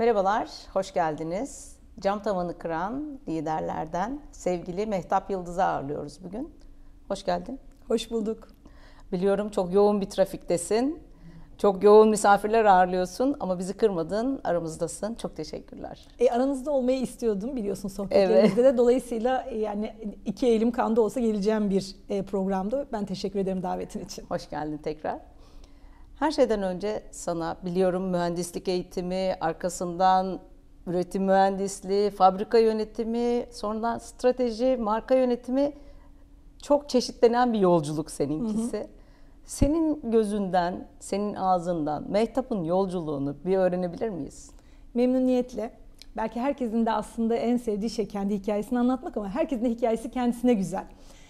Merhabalar, hoş geldiniz. Cam tavanı kıran liderlerden sevgili Mehtap Yıldız'ı ağırlıyoruz bugün. Hoş geldin. Hoş bulduk. Biliyorum çok yoğun bir trafiktesin. Çok yoğun misafirler ağırlıyorsun ama bizi kırmadın, aramızdasın. Çok teşekkürler. Aranızda olmayı istiyordum biliyorsun sohbetlerimizde de. Dolayısıyla yani iki elim kanda olsa geleceğim bir programdı. Ben teşekkür ederim davetin için. Hoş geldin tekrar. Her şeyden önce sana biliyorum mühendislik eğitimi, arkasından üretim mühendisliği, fabrika yönetimi, sonradan strateji, marka yönetimi çok çeşitlenen bir yolculuk seninkisi. Hı hı. Senin gözünden, senin ağzından Mehtap'ın yolculuğunu bir öğrenebilir miyiz? Memnuniyetle. Belki herkesin de aslında en sevdiği şey kendi hikayesini anlatmak ama herkesin de hikayesi kendisine güzel.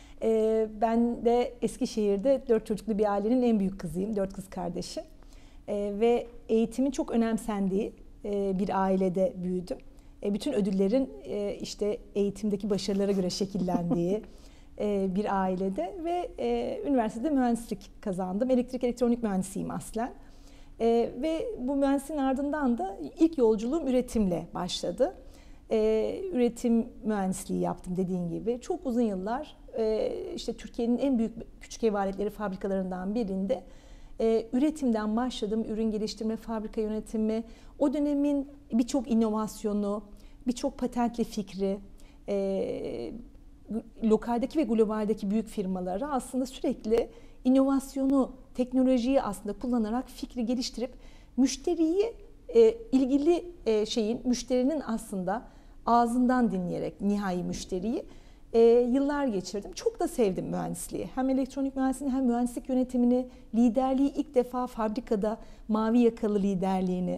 Ben de Eskişehir'de 4 çocuklu bir ailenin en büyük kızıyım. 4 kız kardeşi. Ve eğitimin çok önemsendiği bir ailede büyüdüm. Bütün ödüllerin işte eğitimdeki başarılara göre şekillendiği bir ailede ve üniversitede mühendislik kazandım. Elektrik elektronik mühendisiyim aslen. Ve bu mühendisliğin ardından da ilk yolculuğum üretimle başladı. Üretim mühendisliği yaptım dediğin gibi. Çok uzun yıllar işte Türkiye'nin en büyük küçük ev aletleri fabrikalarından birinde üretimden başladım. Ürün geliştirme, fabrika yönetimi, o dönemin birçok inovasyonu, birçok patentli fikri, lokaldeki ve globaldeki büyük firmalara aslında sürekli inovasyonu, teknolojiyi aslında kullanarak fikri geliştirip müşteriyi ilgili müşterinin aslında ağzından dinleyerek nihai müşteriyi yıllar geçirdim. Çok da sevdim mühendisliği. Hem elektronik mühendisliğini hem mühendislik yönetimini, liderliği ilk defa fabrikada mavi yakalı liderliğini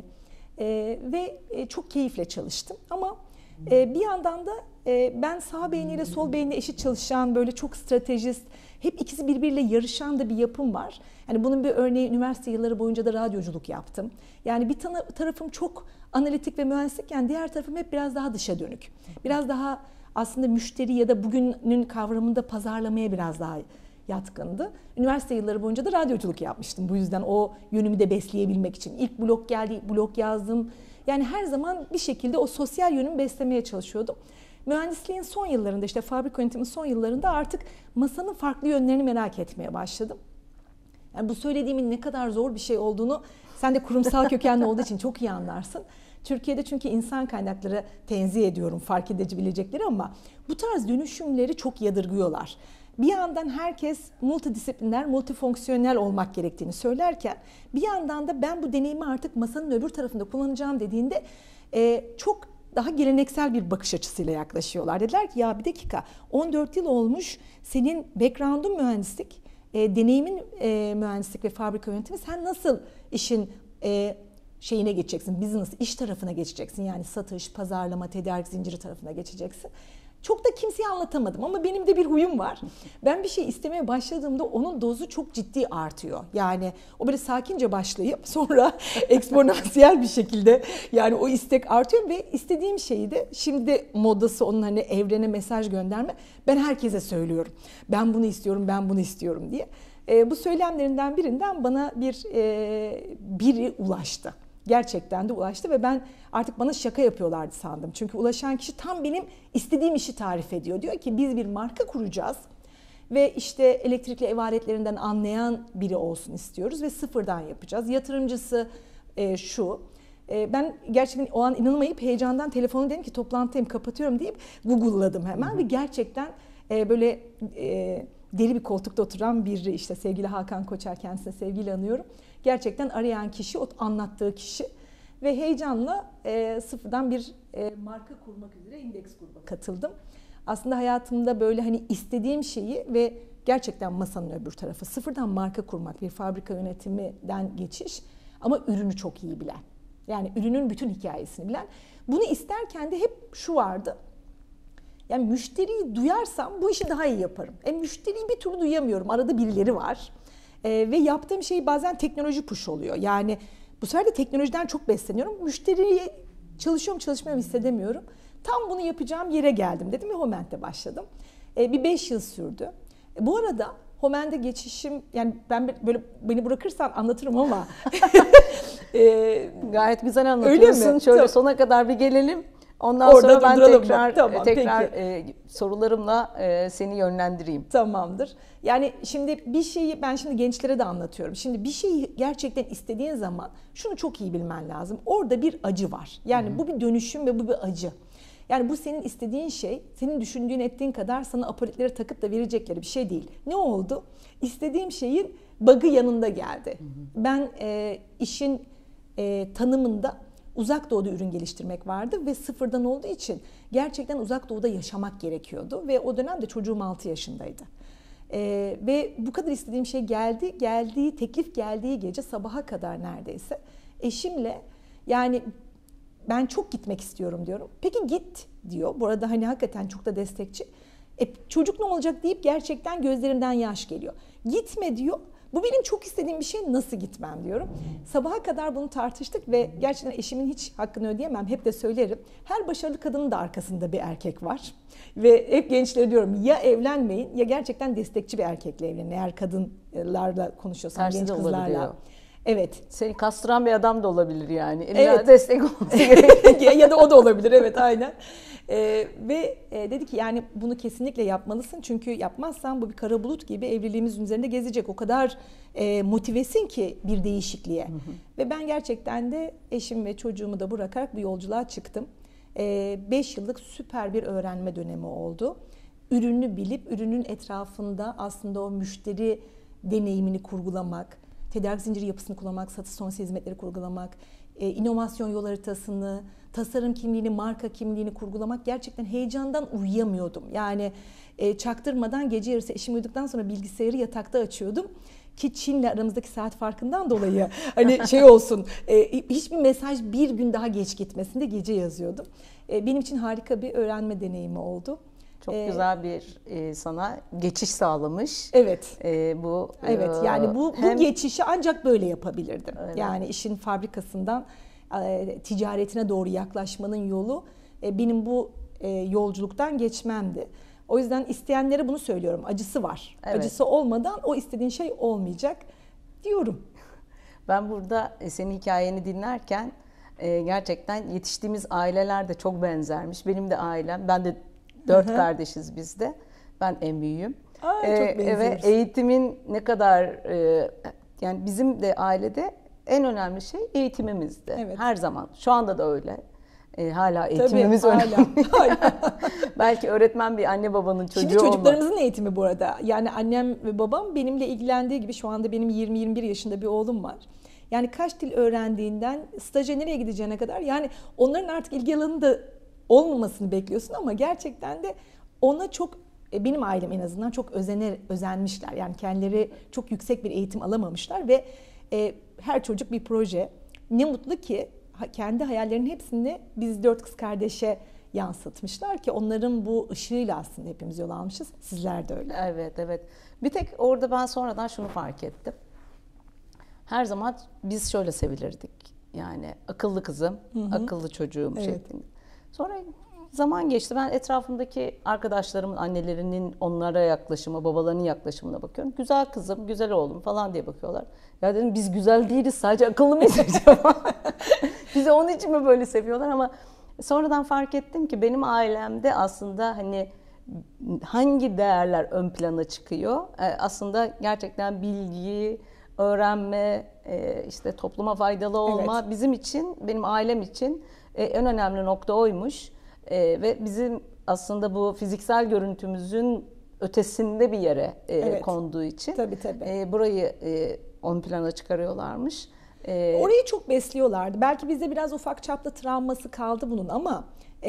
ve çok keyifle çalıştım. Ama bir yandan da ben sağ beyniyle sol beyniyle eşit çalışan böyle çok stratejist, hep ikisi birbiriyle yarışan da bir yapım var. Yani bunun bir örneği üniversite yılları boyunca da radyoculuk yaptım. Yani bir tarafım çok analitik ve mühendislikken diğer tarafım hep biraz daha dışa dönük. Biraz daha aslında müşteri ya da bugünün kavramında pazarlamaya biraz daha yatkındı. Üniversite yılları boyunca da radyoculuk yapmıştım. Bu yüzden o yönümü de besleyebilmek için. İlk blog geldi, blog yazdım. Yani her zaman bir şekilde o sosyal yönümü beslemeye çalışıyordum. Mühendisliğin son yıllarında, işte fabrika yönetimi son yıllarında artık masanın farklı yönlerini merak etmeye başladım. Yani bu söylediğimin ne kadar zor bir şey olduğunu sen de kurumsal kökenli olduğu için çok iyi anlarsın. Türkiye'de çünkü insan kaynakları tenzih ediyorum fark edebilecekleri ama bu tarz dönüşümleri çok yadırgıyorlar. Bir yandan herkes multidisipliner, multifonksiyonel olmak gerektiğini söylerken bir yandan da ben bu deneyimi artık masanın öbür tarafında kullanacağım dediğinde çok daha geleneksel bir bakış açısıyla yaklaşıyorlar. Dediler ki ya bir dakika 14 yıl olmuş senin background'un mühendislik, deneyimin mühendislik ve fabrika yönetimi, sen nasıl işin şeyine geçeceksin, business, iş tarafına geçeceksin. Yani satış, pazarlama, tedarik zinciri tarafına geçeceksin. Çok da kimseye anlatamadım ama benim de bir huyum var. Ben bir şey istemeye başladığımda onun dozu çok ciddi artıyor. Yani o böyle sakince başlayıp sonra eksponansiyel bir şekilde yani o istek artıyor ve istediğim şeyi de şimdi de modası onun hani evrene mesaj gönderme. Ben herkese söylüyorum. Ben bunu istiyorum, ben bunu istiyorum diye. Bu söylemlerinden birinden bana biri ulaştı. Gerçekten de ulaştı ve ben artık bana şaka yapıyorlardı sandım. Çünkü ulaşan kişi tam benim istediğim işi tarif ediyor. Diyor ki biz bir marka kuracağız ve işte elektrikli ev aletlerinden anlayan biri olsun istiyoruz ve sıfırdan yapacağız. Yatırımcısı şu. Ben gerçekten o an inanmayıp heyecandan telefonu dedim ki toplantıdayım kapatıyorum deyip Google'ladım hemen ve gerçekten böyle deri bir koltukta oturan bir işte sevgili Hakan Koçer, kendisine sevgiyle anıyorum. Gerçekten arayan kişi, o anlattığı kişi ve heyecanla sıfırdan bir marka kurmak üzere Index gruba katıldım. Aslında hayatımda böyle hani istediğim şeyi ve gerçekten masanın öbür tarafı sıfırdan marka kurmak, bir fabrika yönetiminden geçiş ama ürünü çok iyi bilen. Yani ürünün bütün hikayesini bilen. Bunu isterken de hep şu vardı. Yani müşteriyi duyarsam bu işi daha iyi yaparım. Müşteriyi bir türlü duyamıyorum. Arada birileri var. Ve yaptığım şey bazen teknoloji push oluyor. Yani bu sefer de teknolojiden çok besleniyorum. Müşteriyi çalışıyorum çalışmıyorum hissedemiyorum. Tam bunu yapacağım yere geldim dedim ve Homent'te başladım. Bir 5 yıl sürdü. Bu arada Homent'e geçişim, yani ben böyle beni bırakırsan anlatırım ama Gayet güzel anlatıyorsun. Öyle mi? Şöyle Tamam. sona kadar bir gelelim. Ondan Orada sonra ben durduralım tekrar bak. Tamam, sorularımla seni yönlendireyim. Tamamdır. Yani şimdi bir şeyi ben şimdi gençlere de anlatıyorum. Şimdi bir şeyi gerçekten istediğin zaman şunu çok iyi bilmen lazım. Orada bir acı var. Yani bu bir dönüşüm ve bu bir acı. Yani bu senin istediğin şey, senin düşündüğün ettiğin kadar sana aparatlere takıp da verecekleri bir şey değil. Ne oldu? İstediğim şeyin bug'ı yanında geldi. Ben işin tanımında Uzak Doğu'da ürün geliştirmek vardı ve sıfırdan olduğu için gerçekten Uzak Doğu'da yaşamak gerekiyordu. Ve o dönemde çocuğum 6 yaşındaydı. Ve bu kadar istediğim şey teklif geldiği gece sabaha kadar neredeyse eşimle yani ben çok gitmek istiyorum diyorum. Peki git diyor. Bu arada hani hakikaten çok da destekçi. Çocuk ne olacak deyip gerçekten gözlerinden yaş geliyor. Gitme diyor. Bu benim çok istediğim bir şey, nasıl gitmem diyorum. Sabaha kadar bunu tartıştık ve gerçekten eşimin hiç hakkını ödeyemem. Hep de söylerim. Her başarılı kadının da arkasında bir erkek var. Ve hep gençlere diyorum ya evlenmeyin ya gerçekten destekçi bir erkekle evlenin. Eğer kadınlarla konuşuyorsan, Tersi genç de kızlarla. olabiliyor. Evet. Seni kastıran bir adam da olabilir yani. Evet. Destek olması gerekiyor. Ya da o da olabilir, evet, aynen. Dedi ki yani bunu kesinlikle yapmalısın çünkü yapmazsan bu bir kara bulut gibi evliliğimizin üzerinde gezecek. O kadar motivesin ki bir değişikliğe. Ve ben gerçekten de eşim ve çocuğumu da bırakarak bu yolculuğa çıktım. 5 yıllık süper bir öğrenme dönemi oldu. Ürünü bilip ürünün etrafında aslında o müşteri deneyimini kurgulamak, tedarik zinciri yapısını kullanmak, satış sonrası hizmetleri kurgulamak, inovasyon yol haritasını, tasarım kimliğini, marka kimliğini kurgulamak, gerçekten heyecandan uyuyamıyordum. Yani çaktırmadan gece yarısı eşim uyuduktan sonra bilgisayarı yatakta açıyordum. Ki Çin'le aramızdaki saat farkından dolayı hani şey olsun, hiçbir mesaj bir gün daha geç gitmesin de gece yazıyordum. Benim için harika bir öğrenme deneyimi oldu. Çok güzel bir sana geçiş sağlamış. Evet. Evet yani bu geçişi ancak böyle yapabilirdim. Evet. Yani işin fabrikasından ticaretine doğru yaklaşmanın yolu benim bu yolculuktan geçmemdi. O yüzden isteyenlere bunu söylüyorum. Acısı var. Evet. Acısı olmadan o istediğin şey olmayacak diyorum. Ben burada senin hikayeni dinlerken gerçekten yetiştiğimiz aileler de çok benzermiş. Benim de ailem, ben de 4 kardeşiz biz de. Ben en büyüğüm. Çok benziyoruz. Ve eğitimin ne kadar yani bizim de ailede en önemli şey eğitimimizdi. Evet. Her zaman. Şu anda da öyle. Hala eğitimimiz önemli. Hala. Belki öğretmen bir anne babanın çocuğu olmak. Şimdi çocuklarımızın eğitimi bu arada. Yani annem ve babam benimle ilgilendiği gibi, şu anda benim 20-21 yaşında bir oğlum var. Yani kaç dil öğrendiğinden staja nereye gideceğine kadar, yani onların artık ilgi alanında olmamasını bekliyorsun ama gerçekten de ona çok, benim ailem en azından çok özenmişler. Yani kendileri çok yüksek bir eğitim alamamışlar ve her çocuk bir proje. Ne mutlu ki kendi hayallerinin hepsini biz 4 kız kardeşe yansıtmışlar ki onların bu ışığıyla aslında hepimiz yol almışız. Sizler de öyle. Evet. Bir tek orada ben sonradan şunu fark ettim. Her zaman biz şöyle sevilirdik. Yani akıllı kızım, akıllı çocuğum şeklinde. Sonra zaman geçti. Ben etrafımdaki arkadaşlarımın annelerinin onlara yaklaşımı, babalarının yaklaşımına bakıyorum. Güzel kızım, güzel oğlum falan diye bakıyorlar. Ya dedim biz güzel değiliz, sadece akıllı mıyız acaba? Bizi onun için mi böyle seviyorlar? Ama sonradan fark ettim ki benim ailemde aslında hani hangi değerler ön plana çıkıyor? Aslında gerçekten bilgi, öğrenme, işte topluma faydalı olma bizim için, benim ailem için en önemli nokta oymuş. Ve bizim aslında bu fiziksel görüntümüzün ötesinde bir yere konduğu için burayı ön plana çıkarıyorlarmış. Orayı çok besliyorlardı. Belki bizde biraz ufak çaplı travması kaldı bunun ama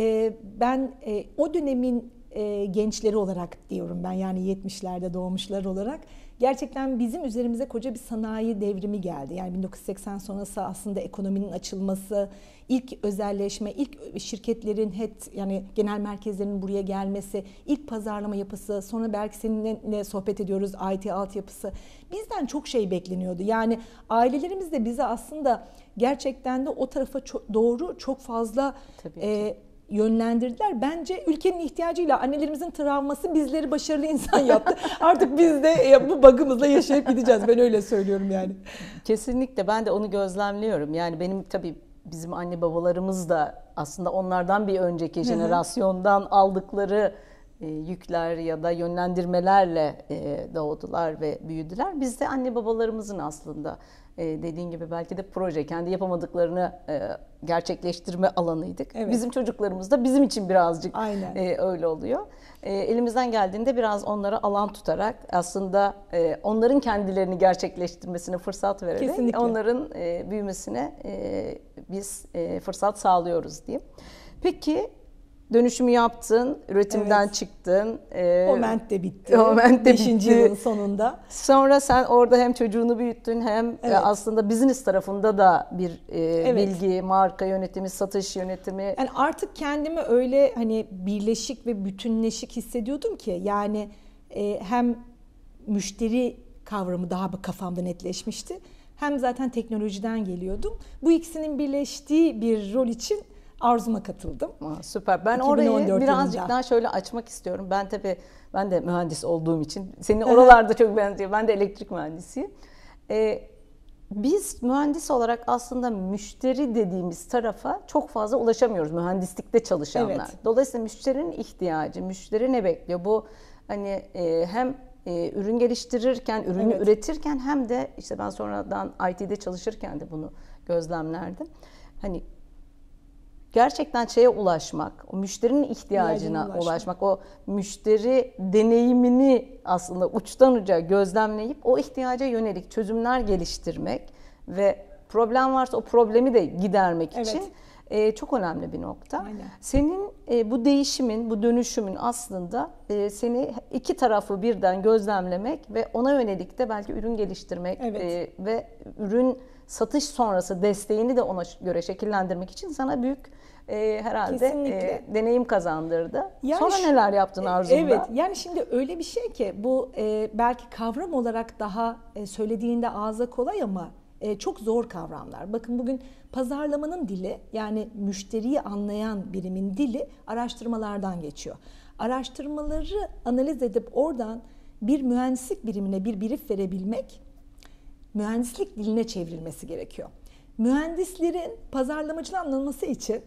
ben o dönemin gençleri olarak diyorum ben, yani 70'lerde doğmuşlar olarak gerçekten bizim üzerimize koca bir sanayi devrimi geldi. Yani 1980 sonrası aslında ekonominin açılması, ilk özelleşme, ilk şirketlerin yani genel merkezlerinin buraya gelmesi, ilk pazarlama yapısı, sonra belki seninle sohbet ediyoruz IT altyapısı. Bizden çok şey bekleniyordu. Yani ailelerimiz de bize aslında gerçekten de o tarafa doğru çok fazla yönlendirdiler. Bence ülkenin ihtiyacıyla annelerimizin travması bizleri başarılı insan yaptı. Artık biz de bu bug'ımızla yaşayıp gideceğiz. Ben öyle söylüyorum yani. Kesinlikle ben de onu gözlemliyorum. Yani benim tabii bizim anne babalarımız da aslında onlardan bir önceki jenerasyondan aldıkları yükler ya da yönlendirmelerle doğdular ve büyüdüler. Biz de anne babalarımızın aslında dediğin gibi belki de proje, kendi yapamadıklarını gerçekleştirme alanıydık. Evet. Bizim çocuklarımız da bizim için birazcık öyle oluyor. Elimizden geldiğinde biraz onlara alan tutarak aslında onların kendilerini gerçekleştirmesine fırsat vererek kesinlikle onların büyümesine biz fırsat sağlıyoruz diyeyim. Peki dönüşümü yaptın, üretimden çıktın. O ment de bitti. O ment de 5. yılın sonunda. Sonra sen orada hem çocuğunu büyüttün hem aslında business tarafında da bir bilgi, marka yönetimi, satış yönetimi. Yani artık kendimi öyle hani birleşik ve bütünleşik hissediyordum ki yani hem müşteri kavramı daha kafamda netleşmişti. Hem zaten teknolojiden geliyordum. Bu ikisinin birleştiği bir rol için Arzum'a katıldım. Süper. Ben orayı birazcık daha şöyle açmak istiyorum. Ben de mühendis olduğum için senin oralarda çok benziyor. Ben de elektrik mühendisiyim. Biz mühendis olarak aslında müşteri dediğimiz tarafa çok fazla ulaşamıyoruz mühendislikte çalışanlar. Evet. Dolayısıyla müşterinin ihtiyacı, müşteri ne bekliyor? Bu hani hem ürün geliştirirken, ürünü üretirken hem de işte ben sonradan IT'de çalışırken de bunu gözlemlerdim. Hani gerçekten şeye ulaşmak, o müşterinin ihtiyacına ulaşmak, o müşteri deneyimini aslında uçtan uca gözlemleyip o ihtiyaca yönelik çözümler geliştirmek ve problem varsa o problemi de gidermek için çok önemli bir nokta. Aynen. Senin bu değişimin, bu dönüşümün aslında seni iki tarafı birden gözlemlemek ve ona yönelik de belki ürün geliştirmek ve ürün satış sonrası desteğini de ona göre şekillendirmek için sana büyük herhalde deneyim kazandırdı. Yani sonra neler yaptın Arzu'da? Evet, yani şimdi öyle bir şey ki bu belki kavram olarak daha söylediğinde ağza kolay ama çok zor kavramlar. Bakın bugün pazarlamanın dili, yani müşteriyi anlayan birimin dili araştırmalardan geçiyor. Araştırmaları analiz edip oradan bir mühendislik birimine bir brief verebilmek, mühendislik diline çevrilmesi gerekiyor. Mühendislerin pazarlamacılığı anlaması için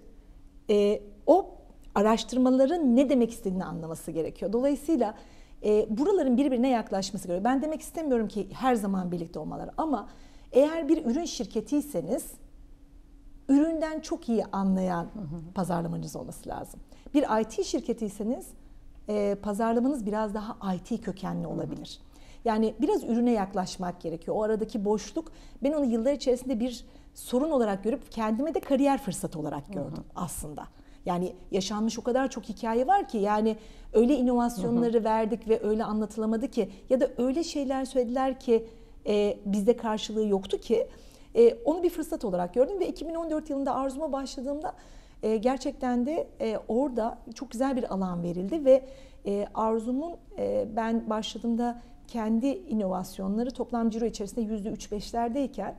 o araştırmaların ne demek istediğini anlaması gerekiyor. Dolayısıyla buraların birbirine yaklaşması gerekiyor. Ben demek istemiyorum ki her zaman birlikte olmaları ama eğer bir ürün şirketiyseniz üründen çok iyi anlayan pazarlamanız olması lazım. Bir IT şirketiyseniz pazarlamanız biraz daha IT kökenli olabilir. Yani biraz ürüne yaklaşmak gerekiyor. O aradaki boşluk, ben onu yıllar içerisinde bir sorun olarak görüp kendime de kariyer fırsatı olarak gördüm aslında. Yani yaşanmış o kadar çok hikaye var ki yani öyle inovasyonları verdik ve öyle anlatılamadı ki ya da öyle şeyler söylediler ki bizde karşılığı yoktu ki onu bir fırsat olarak gördüm ve 2014 yılında Arzum'a başladığımda gerçekten de orada çok güzel bir alan verildi ve Arzum'un ben başladığımda kendi inovasyonları toplam ciro içerisinde %3-5'lerdeyken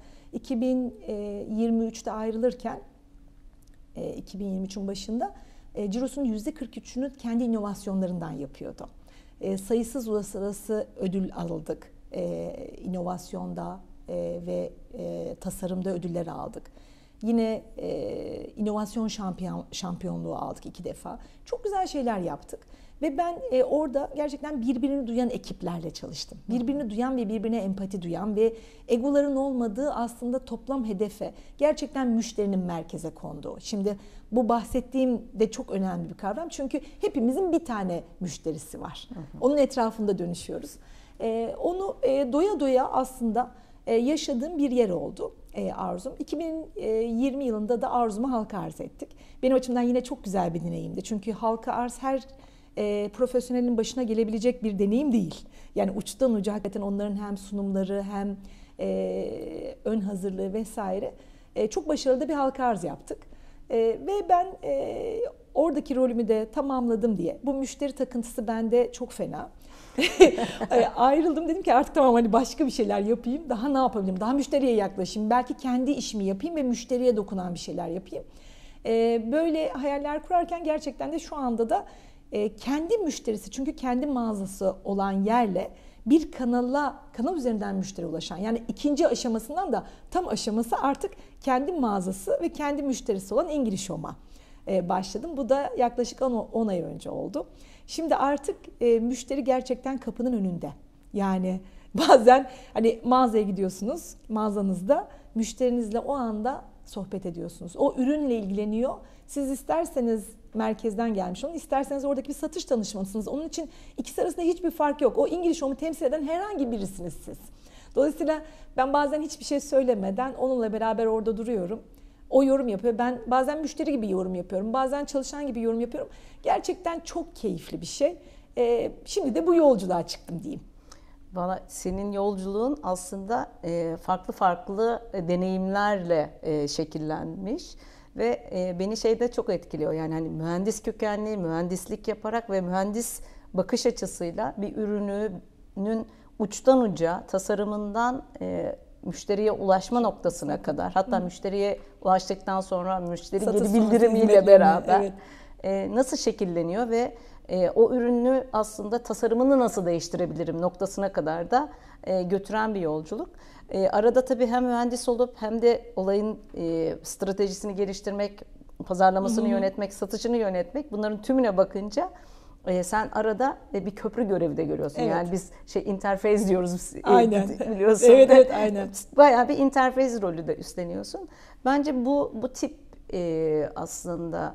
2023'te ayrılırken 2023'ün başında cirosunun %43'ünü kendi inovasyonlarından yapıyordu. Sayısız uluslararası ödül aldık inovasyonda ve tasarımda ödüller aldık. Yine inovasyon şampiyonluğu aldık 2 defa. Çok güzel şeyler yaptık. Ve ben orada gerçekten birbirini duyan ekiplerle çalıştım. Birbirini duyan ve birbirine empati duyan ve egoların olmadığı aslında toplam hedefe gerçekten müşterinin merkeze konduğu. Şimdi bu bahsettiğim de çok önemli bir kavram. Çünkü hepimizin bir tane müşterisi var. Onun etrafında dönüşüyoruz. Onu doya doya aslında yaşadığım bir yer oldu Arzum. 2020 yılında da Arzum'a halka arz ettik. Benim açımdan yine çok güzel bir deneyimdi. Çünkü halka arz her profesyonelin başına gelebilecek bir deneyim değil. Yani uçtan uca hakikaten onların hem sunumları hem ön hazırlığı vesaire çok başarılı da bir halka arz yaptık. Ve ben oradaki rolümü de tamamladım diye. Bu müşteri takıntısı bende çok fena. Ayrıldım, dedim ki artık tamam, hani başka bir şeyler yapayım. Daha ne yapabilirim? Daha müşteriye yaklaşayım. Belki kendi işimi yapayım ve müşteriye dokunan bir şeyler yapayım. Böyle hayaller kurarken gerçekten de şu anda da kendi müşterisi, çünkü kendi mağazası olan yerle bir kanal üzerinden müşteri ulaşan, yani ikinci aşamasından da tam aşaması artık kendi mağazası ve kendi müşterisi olan İngiliz Home'a başladım. Bu da yaklaşık 10 ay önce oldu. Şimdi artık müşteri gerçekten kapının önünde. Yani bazen hani mağazaya gidiyorsunuz, mağazanızda müşterinizle o anda sohbet ediyorsunuz. O ürünle ilgileniyor. Siz isterseniz merkezden gelmiş olun, isterseniz oradaki bir satış danışmanısınız. Onun için ikisi arasında hiçbir fark yok. O İngiliz Home'u temsil eden herhangi birisiniz siz. Dolayısıyla ben bazen hiçbir şey söylemeden onunla beraber orada duruyorum. O yorum yapıyor. Ben bazen müşteri gibi yorum yapıyorum. Bazen çalışan gibi yorum yapıyorum. Gerçekten çok keyifli bir şey. Şimdi de bu yolculuğa çıktım diyeyim. Valla senin yolculuğun aslında farklı farklı deneyimlerle şekillenmiş ve beni şeyde çok etkiliyor. Yani hani mühendis kökenli, mühendislik yaparak ve mühendis bakış açısıyla bir ürünün uçtan uca tasarımından müşteriye ulaşma noktasına kadar, hatta müşteriye ulaştıktan sonra müşteri geri bildirimiyle beraber nasıl şekilleniyor ve o ürünü aslında tasarımını nasıl değiştirebilirim noktasına kadar da götüren bir yolculuk. Arada tabii hem mühendis olup hem de olayın stratejisini geliştirmek, pazarlamasını yönetmek, satışını yönetmek, bunların tümüne bakınca sen arada bir köprü görevi de görüyorsun. Evet. Yani biz interface diyoruz. Aynen. Biliyorsun. Evet, aynen. Bayağı bir interface rolü de üstleniyorsun. Bence bu tip aslında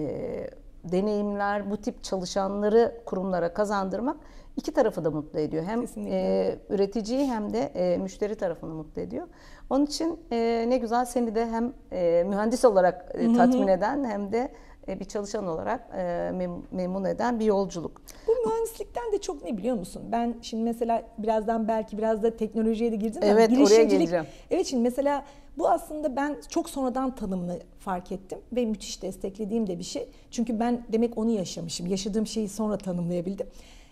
deneyimler, bu tip çalışanları kurumlara kazandırmak iki tarafı da mutlu ediyor. Hem üreticiyi hem de müşteri tarafını mutlu ediyor. Onun için ne güzel seni de hem mühendis olarak tatmin eden hem de bir çalışan olarak memnun eden bir yolculuk. Bu mühendislikten de çok, ne biliyor musun? Ben şimdi mesela birazdan belki biraz da teknolojiye de girdim. Evet, oraya geleceğim. Evet, şimdi mesela bu aslında ben çok sonradan tanımını fark ettim ve müthiş desteklediğim de bir şey. Çünkü ben demek onu yaşamışım. Yaşadığım şeyi sonra tanımlayabildim.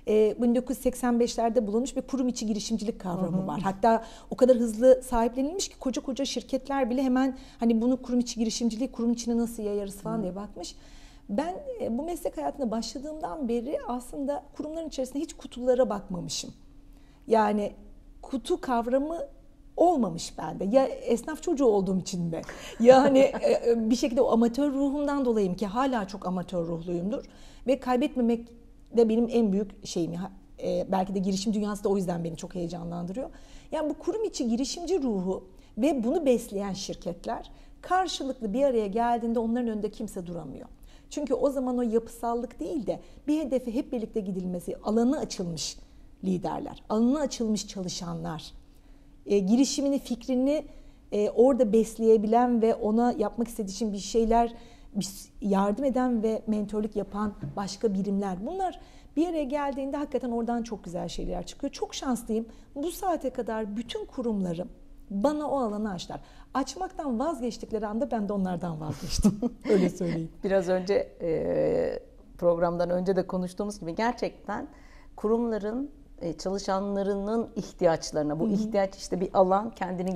1985'lerde bulunmuş bir kurum içi girişimcilik kavramı var. Hatta o kadar hızlı sahiplenilmiş ki koca koca şirketler bile hemen hani bunu kurum içi girişimciliği kurum içine nasıl yayarız falan diye bakmış. Ben bu meslek hayatına başladığımdan beri aslında kurumların içerisinde hiç kutulara bakmamışım. Yani kutu kavramı olmamış bende. Ya esnaf çocuğu olduğum için mi? Ya hani bir şekilde o amatör ruhumdan dolayıyım ki hala çok amatör ruhluyumdur. Ve kaybetmemek de benim en büyük şeyim. Belki de girişim dünyası da o yüzden beni çok heyecanlandırıyor. Yani bu kurum içi girişimci ruhu ve bunu besleyen şirketler karşılıklı bir araya geldiğinde onların önünde kimse duramıyor. Çünkü o zaman o yapısallık değil de bir hedefe hep birlikte gidilmesi, alanı açılmış liderler, alanı açılmış çalışanlar, girişimini, fikrini orada besleyebilen ve ona yapmak istediği için bir şeyler yardım eden ve mentörlük yapan başka birimler. Bunlar bir araya geldiğinde hakikaten oradan çok güzel şeyler çıkıyor. Çok şanslıyım. Bu saate kadar bütün kurumlarım bana o alanı açtılar. Açmaktan vazgeçtikleri anda ben de onlardan vazgeçtim. Öyle söyleyeyim. Biraz önce programdan önce de konuştuğumuz gibi gerçekten kurumların çalışanlarının ihtiyaçlarına, bu ihtiyaç işte bir alan, kendini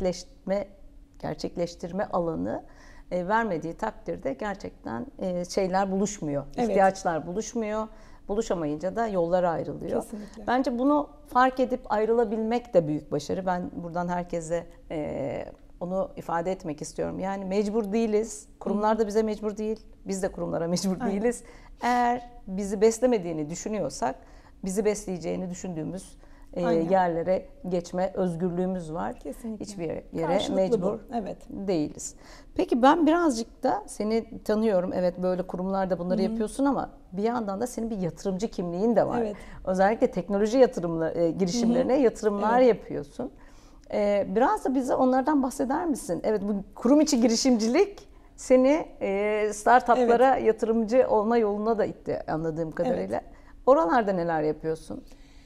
gerçekleştirme alanı vermediği takdirde gerçekten şeyler buluşmuyor. Evet. İhtiyaçlar buluşmuyor. Buluşamayınca da yollar ayrılıyor. Kesinlikle. Bence bunu fark edip ayrılabilmek de büyük başarı. Ben buradan herkese onu ifade etmek istiyorum. Yani mecbur değiliz. Kurumlar da bize mecbur değil. Biz de kurumlara mecbur değiliz. Eğer bizi beslemediğini düşünüyorsak, bizi besleyeceğini düşündüğümüz yerlere geçme özgürlüğümüz var. Kesinlikle. Hiçbir yere mecbur değiliz. Peki ben birazcık da seni tanıyorum. Evet, böyle kurumlarda bunları yapıyorsun ama bir yandan da senin bir yatırımcı kimliğin de var. Evet. Özellikle teknoloji girişimlerine yatırımlar yapıyorsun. Biraz da bize onlardan bahseder misin? Evet, bu kurum içi girişimcilik seni startuplara yatırımcı olma yoluna da itti anladığım kadarıyla. Evet. Oralarda neler yapıyorsun?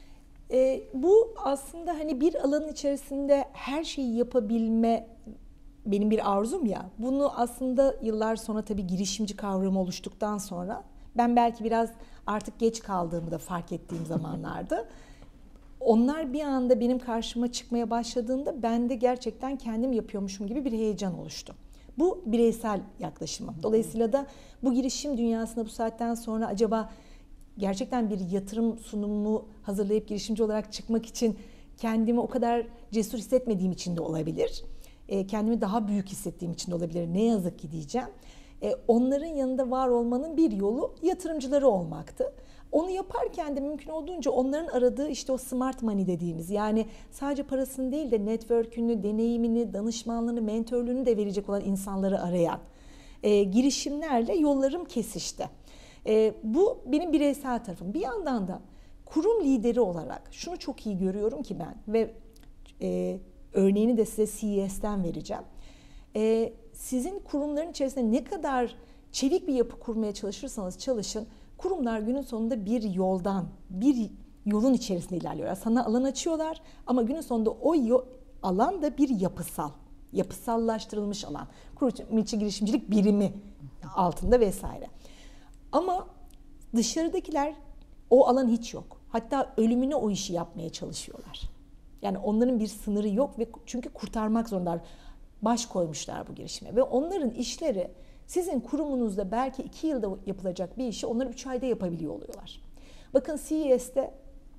Bu aslında hani bir alanın içerisinde her şeyi yapabilme benim bir arzum ya. Bunu aslında yıllar sonra tabii girişimci kavramı oluştuktan sonra ben belki biraz artık geç kaldığımı da fark ettiğim zamanlarda onlar bir anda benim karşıma çıkmaya başladığında bende gerçekten kendim yapıyormuşum gibi bir heyecan oluştu. Bu bireysel yaklaşımım. Dolayısıyla da bu girişim dünyasında bu saatten sonra acaba gerçekten bir yatırım sunumu hazırlayıp girişimci olarak çıkmak için kendimi o kadar cesur hissetmediğim için de olabilir. Kendimi daha büyük hissettiğim için de olabilir. Ne yazık ki diyeceğim. Onların yanında var olmanın bir yolu yatırımcıları olmaktı. Onu yaparken de mümkün olduğunca onların aradığı işte o smart money dediğimiz, yani sadece parasını değil de network'ünü, deneyimini, danışmanlığını, mentörlüğünü de verecek olan insanları arayan girişimlerle yollarım kesişti. Bu benim bireysel tarafım. Bir yandan da kurum lideri olarak şunu çok iyi görüyorum ki ben ve örneğini de size CES'ten vereceğim. Sizin kurumların içerisinde ne kadar çevik bir yapı kurmaya çalışırsanız çalışın, kurumlar günün sonunda bir yolun içerisinde ilerliyorlar. Sana alan açıyorlar ama günün sonunda o alan da bir yapısallaştırılmış alan. Kurum içi girişimcilik birimi altında vesaire. Ama dışarıdakiler o alan hiç yok. Hatta ölümüne o işi yapmaya çalışıyorlar. Yani onların bir sınırı yok ve çünkü kurtarmak zorundalar. Baş koymuşlar bu girişime ve onların işleri sizin kurumunuzda belki 2 yılda yapılacak bir işi onlar 3 ayda yapabiliyor oluyorlar. Bakın CES'te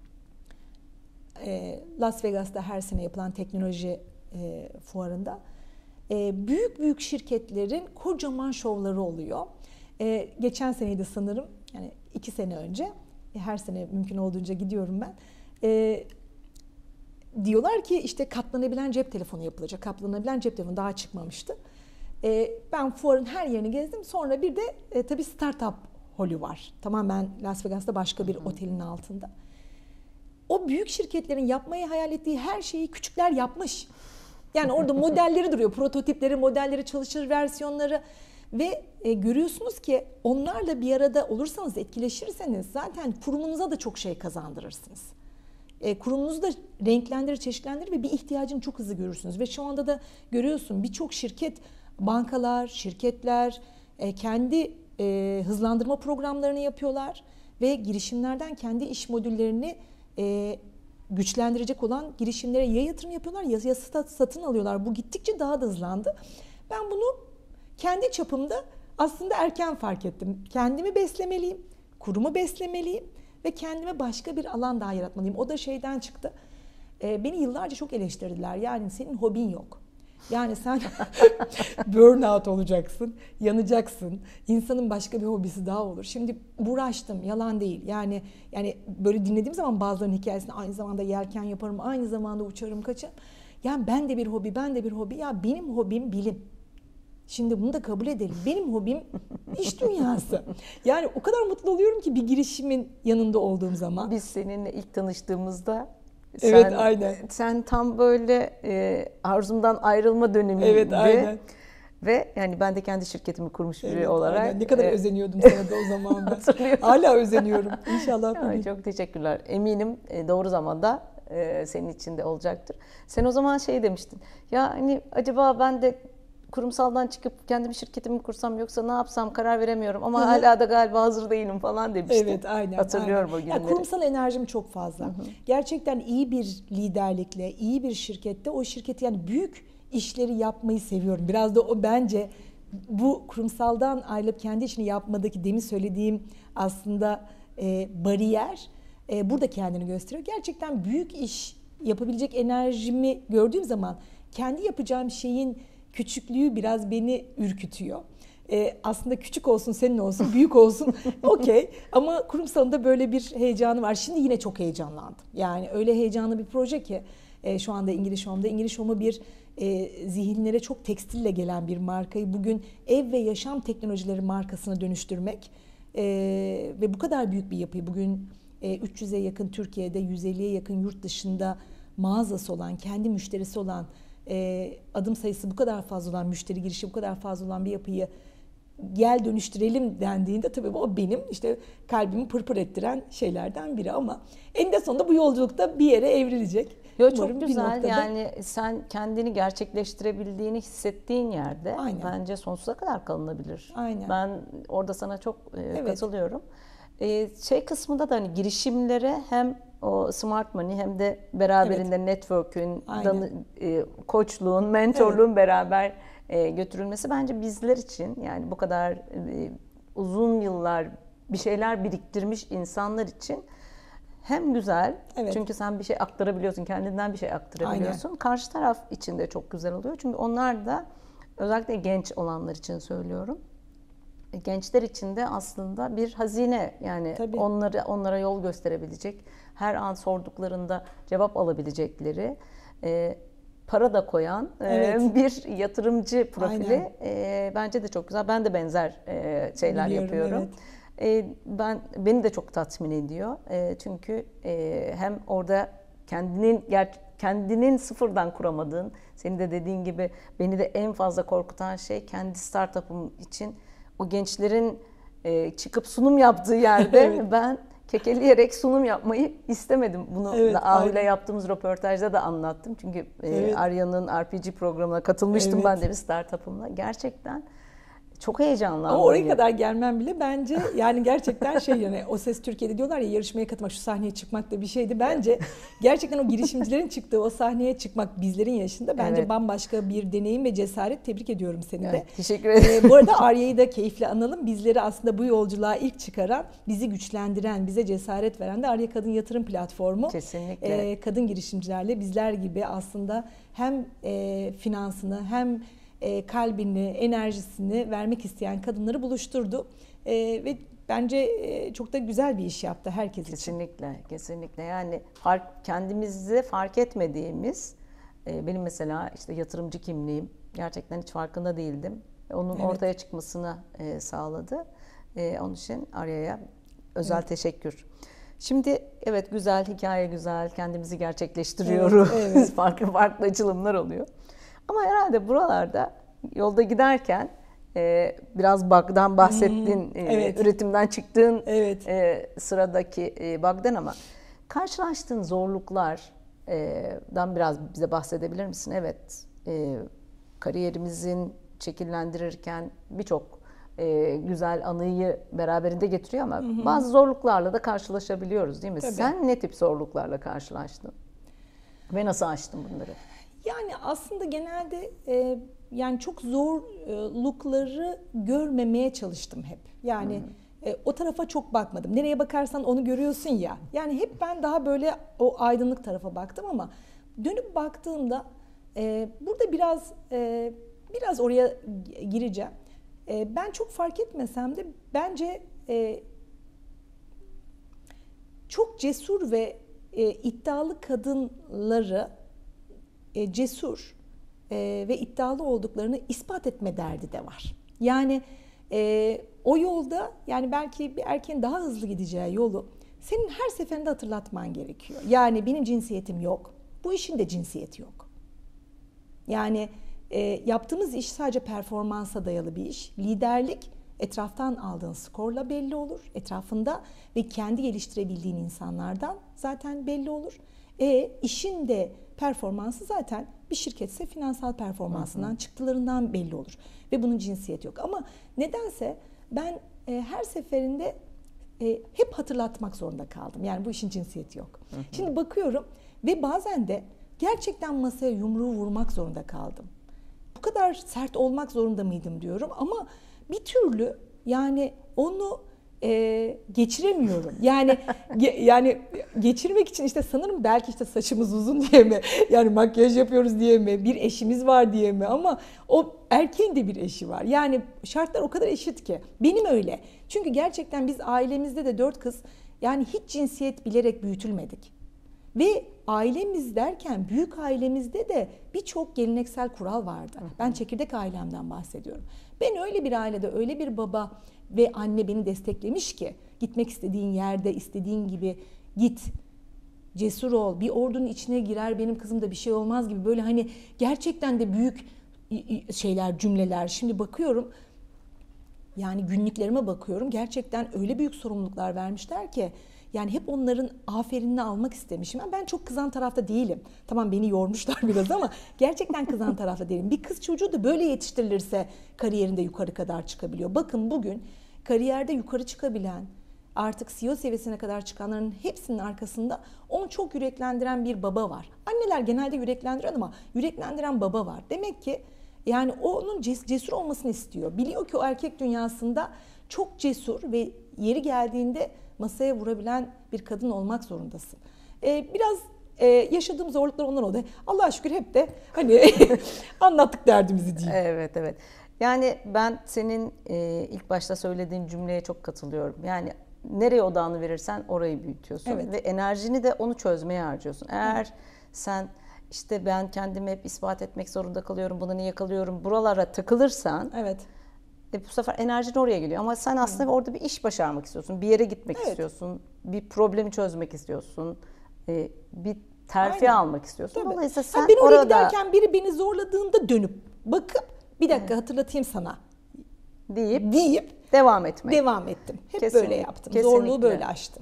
Las Vegas'ta her sene yapılan teknoloji fuarında büyük büyük şirketlerin kocaman şovları oluyor. Geçen seneydi sanırım, yani 2 sene önce, her sene mümkün olduğunca gidiyorum ben. Diyorlar ki işte katlanabilen cep telefonu yapılacak. Katlanabilen cep telefonu daha çıkmamıştı. Ben fuarın her yerini gezdim. Sonra bir de tabii startup hall'ü var. Tamamen Las Vegas'ta başka bir otelin altında. O büyük şirketlerin yapmayı hayal ettiği her şeyi küçükler yapmış. Yani orada modelleri duruyor. Prototipleri, modelleri, çalışır versiyonları. Ve görüyorsunuz ki onlarla bir arada olursanız, etkileşirseniz zaten kurumunuza da çok şey kazandırırsınız. Kurumunuzu da renklendirir, çeşitlendirir ve bir ihtiyacını çok hızlı görürsünüz. Ve şu anda da görüyorsun birçok şirket, bankalar, şirketler kendi hızlandırma programlarını yapıyorlar. Ve girişimlerden kendi iş modüllerini güçlendirecek olan girişimlere ya yatırım yapıyorlar ya satın alıyorlar. Bu gittikçe daha da hızlandı. Ben bunu kendi çapımda aslında erken fark ettim. Kendimi beslemeliyim, kurumu beslemeliyim ve kendime başka bir alan daha yaratmalıyım. O da şeyden çıktı. Beni yıllarca çok eleştirdiler. Yani senin hobin yok. Yani sen burnout olacaksın, yanacaksın. İnsanın başka bir hobisi daha olur. Şimdi uğraştım, yalan değil. Yani böyle dinlediğim zaman bazılarının hikayesini aynı zamanda yelken yaparım, aynı zamanda uçarım, kaçarım. Yani ben de bir hobi. Ya benim hobim bilim. Şimdi bunu da kabul edelim. Benim hobim iş dünyası. Yani o kadar mutlu oluyorum ki bir girişimin yanında olduğum zaman. Biz seninle ilk tanıştığımızda evet, aynen. Sen tam böyle Arzum'dan ayrılma döneminde. Evet, aynen. Ve yani ben de kendi şirketimi kurmuş biri olarak. Aynen. Ne kadar özeniyordum sana da o zaman ben. Hala özeniyorum. İnşallah. Çok teşekkürler. Eminim doğru zamanda senin için de olacaktır. Sen o zaman şey demiştin. Ya hani acaba ben de kurumsaldan çıkıp kendi bir şirketimi kursam yoksa ne yapsam karar veremiyorum ama hala da galiba hazır değilim falan demiştin. Evet, aynen. Hatırlıyorum o günleri. Yani kurumsal enerjim çok fazla. Gerçekten iyi bir liderlikle, iyi bir şirkette o şirketi, yani büyük işleri yapmayı seviyorum. Biraz da o bence bu kurumsaldan ayrılıp kendi işini yapmadaki demin söylediğim aslında bariyer burada kendini gösteriyor. Gerçekten büyük iş yapabilecek enerjimi gördüğüm zaman kendi yapacağım şeyin küçüklüğü biraz beni ürkütüyor. Aslında küçük olsun, senin olsun, büyük olsun okey. Ama kurumsalında böyle bir heyecanı var. Şimdi yine çok heyecanlandım. Yani öyle heyecanlı bir proje ki şu anda English Home'da bir zihinlere çok tekstille gelen bir markayı bugün ev ve yaşam teknolojileri markasına dönüştürmek ve bu kadar büyük bir yapıyı bugün 300'e yakın Türkiye'de, 150'ye yakın yurt dışında mağazası olan, kendi müşterisi olan, adım sayısı bu kadar fazla olan, müşteri girişi bu kadar fazla olan bir yapıyı gel dönüştürelim dendiğinde tabii o benim işte kalbimi pırpır ettiren şeylerden biri ama eninde sonunda bu yolculukta bir yere evrilecek. Çok güzel, yani sen kendini gerçekleştirebildiğini hissettiğin yerde bence sonsuza kadar kalınabilir. Aynen. Ben orada sana çok katılıyorum. Şey kısmında da hani girişimlere hem o smart money hem de beraberinde network'ün, koçluğun, mentorluğun beraber götürülmesi bence bizler için, yani bu kadar uzun yıllar bir şeyler biriktirmiş insanlar için hem güzel, Evet. çünkü sen bir şey aktarabiliyorsun, kendinden bir şey aktarabiliyorsun. Aynen. Karşı taraf için de çok güzel oluyor. Çünkü onlar da, özellikle genç olanlar için söylüyorum, gençler için de aslında bir hazine. Yani Tabii. onlara yol gösterebilecek, her an sorduklarında cevap alabilecekleri, para da koyan Evet. bir yatırımcı profili. Bence de çok güzel. Ben de benzer şeyler Biliyorum, yapıyorum. evet. Beni de çok tatmin ediyor. Çünkü hem orada kendinin sıfırdan kuramadığın, senin de dediğin gibi beni de en fazla korkutan şey, kendi startup'ım için o gençlerin çıkıp sunum yaptığı yerde Evet. ben kekeleyerek sunum yapmayı istemedim. Bunu Evet, da Ahu'yla aynen. yaptığımız röportajda da anlattım. Çünkü Evet. Arya'nın RPG programına katılmıştım Evet. ben de bir startup'ımla. Gerçekten çok heyecanlandım. Ama oraya kadar gelmem bile bence yani gerçekten yani O Ses Türkiye'de diyorlar ya, yarışmaya katılmak, şu sahneye çıkmak da bir şeydi. Bence gerçekten o girişimcilerin çıktığı o sahneye çıkmak bizlerin yaşında bence Evet. bambaşka bir deneyim ve cesaret. Tebrik ediyorum seni de. Evet, teşekkür ederim. Bu arada Arya'yı da keyifle analım. Bizleri aslında bu yolculuğa ilk çıkaran, bizi güçlendiren, bize cesaret veren de Arya Kadın Yatırım Platformu. Kesinlikle. Kadın girişimcilerle bizler gibi aslında hem finansını hem kalbini, enerjisini vermek isteyen kadınları buluşturdu. Ve bence çok da güzel bir iş yaptı herkes için. Kesinlikle, kesinlikle. Yani kendimizi fark etmediğimiz, benim mesela işte yatırımcı kimliğim, gerçekten hiç farkında değildim. Onun Evet. ortaya çıkmasını sağladı. Onun için Arya'ya özel teşekkür. Şimdi evet, güzel, hikaye güzel, kendimizi gerçekleştiriyoruz. Evet. farklı açılımlar oluyor. Ama herhalde buralarda yolda giderken biraz bug'dan bahsettin, Evet. üretimden çıktığın Evet. sıradaki bug'dan, ama karşılaştığın zorluklardan biraz bize bahsedebilir misin? Evet, kariyerimizin şekillendirirken birçok güzel anıyı beraberinde getiriyor ama bazı zorluklarla da karşılaşabiliyoruz, değil mi? Tabii. Sen ne tip zorluklarla karşılaştın ve nasıl aştın bunları? Yani aslında genelde yani çok zorlukları görmemeye çalıştım hep. Yani o tarafa çok bakmadım. Nereye bakarsan onu görüyorsun ya. Yani hep ben daha böyle o aydınlık tarafa baktım ama dönüp baktığımda burada biraz oraya gireceğim. Ben çok fark etmesem de bence çok cesur ve iddialı kadınları cesur ve iddialı olduklarını ispat etme derdi de var. Yani o yolda, yani belki bir erkeğin daha hızlı gideceği yolu senin her seferinde hatırlatman gerekiyor. Yani benim cinsiyetim yok. Bu işin de cinsiyeti yok. Yani yaptığımız iş sadece performansa dayalı bir iş. Liderlik etraftan aldığın skorla belli olur. Etrafında ve kendi geliştirebildiğin insanlardan zaten belli olur. İşin de performansı zaten bir şirketse finansal performansından, çıktılarından belli olur. Ve bunun cinsiyeti yok. Ama nedense ben her seferinde hep hatırlatmak zorunda kaldım. Yani bu işin cinsiyeti yok. Şimdi bakıyorum ve bazen de gerçekten masaya yumruğu vurmak zorunda kaldım. Bu kadar sert olmak zorunda mıydım diyorum ama bir türlü yani onu geçiremiyorum. Yani geçirmek için işte sanırım belki işte saçımız uzun diye mi, yani makyaj yapıyoruz diye mi, bir eşimiz var diye mi, ama o erkeğin de bir eşi var. Yani şartlar o kadar eşit ki. Benim öyle. Çünkü gerçekten biz ailemizde de 4 kız, yani hiç cinsiyet bilerek büyütülmedik. Ve ailemiz derken büyük ailemizde de birçok geleneksel kural vardı. Ben çekirdek ailemden bahsediyorum. Ben öyle bir ailede, öyle bir baba ve anne beni desteklemiş ki gitmek istediğin yerde istediğin gibi git, cesur ol, bir ordunun içine girer benim kızım da bir şey olmaz gibi, böyle hani gerçekten de büyük şeyler, cümleler. Şimdi bakıyorum, yani günlüklerime bakıyorum, gerçekten öyle büyük sorumluluklar vermişler ki yani hep onların aferinini almak istemişim. Ben çok kızan tarafta değilim. Tamam, beni yormuşlar biraz ama gerçekten kızan tarafta değilim. Bir kız çocuğu da böyle yetiştirilirse kariyerinde yukarı kadar çıkabiliyor. Bakın bugün kariyerde yukarı çıkabilen, artık CEO seviyesine kadar çıkanların hepsinin arkasında onu çok yüreklendiren bir baba var. Anneler genelde yüreklendiriyor ama yüreklendiren baba var. Demek ki Yani onun cesur olmasını istiyor. Biliyor ki o erkek dünyasında çok cesur ve yeri geldiğinde masaya vurabilen bir kadın olmak zorundasın. Biraz yaşadığım zorluklar ondan oldu. Allah'a şükür hep de hani anlattık derdimizi diyeyim. Evet, evet. Yani ben senin ilk başta söylediğin cümleye çok katılıyorum. Yani nereye odağını verirsen orayı büyütüyorsun. Evet. Ve enerjini de onu çözmeye harcıyorsun. Eğer sen işte ben kendimi hep ispat etmek zorunda kalıyorum, bunu niye yakalıyorum, buralara takılırsan Evet. bu sefer enerjin oraya geliyor. Ama sen aslında orada bir iş başarmak istiyorsun, bir yere gitmek istiyorsun, bir problemi çözmek istiyorsun, bir terfi almak istiyorsun. Tabii. Dolayısıyla sen ben oraya orada giderken biri beni zorladığında dönüp bakıp bir dakika hatırlatayım sana deyip devam etmek. devam ettim. Hep Kesinlikle, böyle yaptım. kesinlikle. Zorluğu böyle aştım.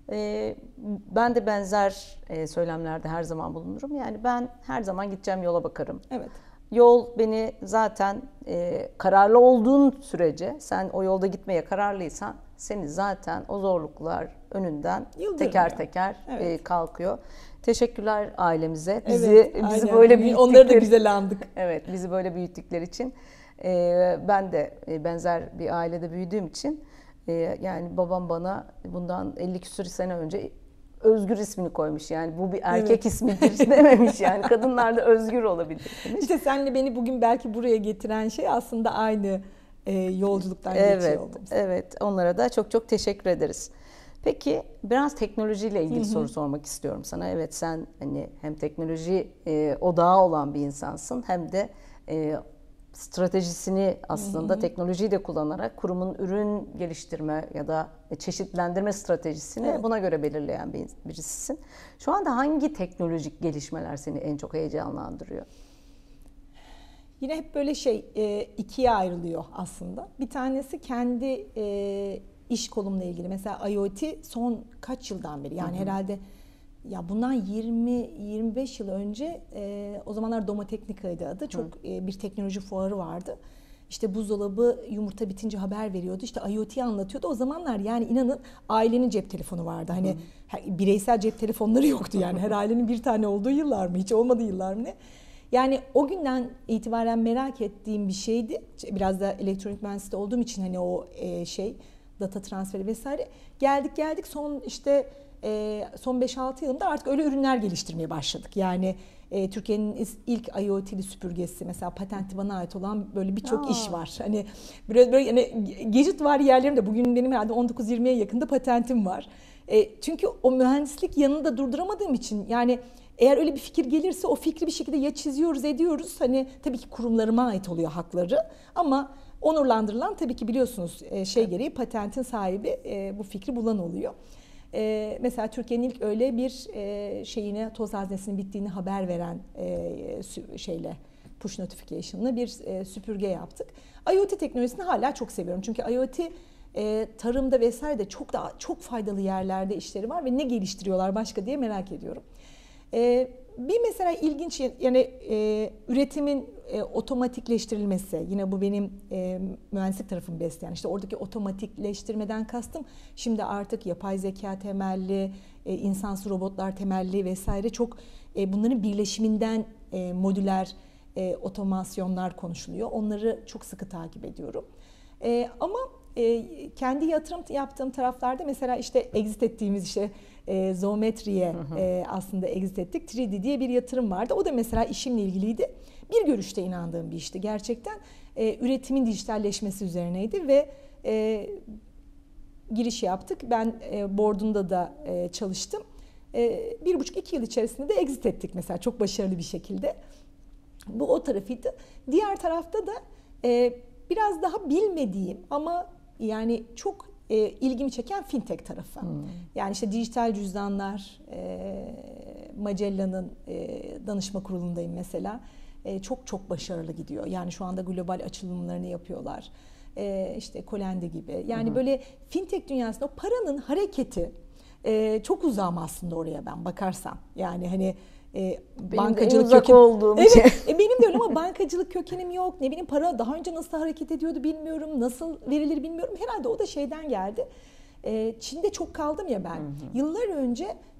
Ben de benzer söylemlerde her zaman bulunurum. Yani ben her zaman gideceğim yola bakarım. Evet. Yol beni zaten kararlı olduğun sürece, sen o yolda gitmeye kararlıysan seni zaten o zorluklar önünden teker teker kalkıyor. Teşekkürler ailemize. Bizi böyle büyüttükleri. Onları da güzel andık. Evet, bizi böyle büyüttükleri için. Ben de benzer bir ailede büyüdüğüm için yani babam bana bundan 50 küsur sene önce Özgür ismini koymuş. Yani bu bir erkek ismidir dememiş yani. Kadınlar da özgür olabilir demiş. İşte senle beni bugün belki buraya getiren şey aslında aynı yolculuktan geçiyor olmamız. Evet, onlara da çok çok teşekkür ederiz. Peki biraz teknolojiyle ilgili soru sormak istiyorum sana. Evet, sen hani hem teknoloji odağı olan bir insansın hem de stratejisini aslında teknolojiyi de kullanarak kurumun ürün geliştirme ya da çeşitlendirme stratejisini buna göre belirleyen birisisin. Şu anda hangi teknolojik gelişmeler seni en çok heyecanlandırıyor? Yine hep böyle ikiye ayrılıyor aslında. Bir tanesi kendi iş kolumla ilgili. Mesela IoT son kaç yıldan beri yani herhalde ya bundan 20-25 yıl önce o zamanlar Domoteknika'ydı adı. Çok bir teknoloji fuarı vardı. İşte buzdolabı yumurta bitince haber veriyordu. İşte IoT'yi anlatıyordu. O zamanlar yani inanın ailenin cep telefonu vardı. Hani bireysel cep telefonları yoktu yani. Her ailenin bir tane olduğu yıllar mı? Hiç olmadığı yıllar mı ne? Yani o günden itibaren merak ettiğim bir şeydi. Biraz da elektronik mühendisliği olduğum için hani o data transferi vesaire. Geldik son son 5-6 yılında artık öyle ürünler geliştirmeye başladık. Yani Türkiye'nin ilk IoT'li süpürgesi mesela patenti bana ait olan böyle birçok iş var. Hani böyle yani gadget var yerlerimde. Bugün benim herhalde 19-20'ye yakında patentim var. Çünkü o mühendislik yanını da durduramadığım için yani eğer öyle bir fikir gelirse o fikri bir şekilde ya çiziyoruz ediyoruz. Hani tabii ki kurumlarıma ait oluyor hakları ama onurlandırılan tabii ki biliyorsunuz gereği patentin sahibi bu fikri bulan oluyor. Mesela Türkiye'nin ilk öyle bir toz haznesinin bittiğini haber veren push notification'la bir süpürge yaptık. IoT teknolojisini hala çok seviyorum. Çünkü IoT tarımda vesaire de çok faydalı yerlerde işleri var ve ne geliştiriyorlar başka diye merak ediyorum. Bir mesela ilginç yani üretimin otomatikleştirilmesi, yine bu benim mühendislik tarafımı besleyen, işte oradaki otomatikleştirmeden kastım şimdi artık yapay zeka temelli, insansız robotlar temelli vesaire çok bunların birleşiminden modüler otomasyonlar konuşuluyor. Onları çok sıkı takip ediyorum. Ama kendi yatırım yaptığım taraflarda mesela işte exit ettiğimiz Zoometri'ye aslında exit ettik. 3D diye bir yatırım vardı. O da mesela işimle ilgiliydi. Bir görüşte inandığım bir işti. Gerçekten üretimin dijitalleşmesi üzerineydi ve giriş yaptık. Ben board'unda da çalıştım. 1,5-2 yıl içerisinde de exit ettik mesela çok başarılı bir şekilde. Bu o tarafıydı. Diğer tarafta da biraz daha bilmediğim ama yani çok ilgimi çeken fintech tarafı. Yani işte dijital cüzdanlar, Magella'nın danışma kurulundayım mesela. Çok başarılı gidiyor. Yani şu anda global açılımlarını yapıyorlar. İşte Colendi gibi. Yani böyle fintech dünyasında o paranın hareketi çok uzağım aslında oraya ben bakarsam. Yani hani bankacılık kökenim olduğum için. Benim de öyle ama bankacılık kökenim yok. Ne bileyim para daha önce nasıl hareket ediyordu bilmiyorum. Nasıl verilir bilmiyorum. Herhalde o da şeyden geldi. Çin'de çok kaldım ya ben. Yıllar önce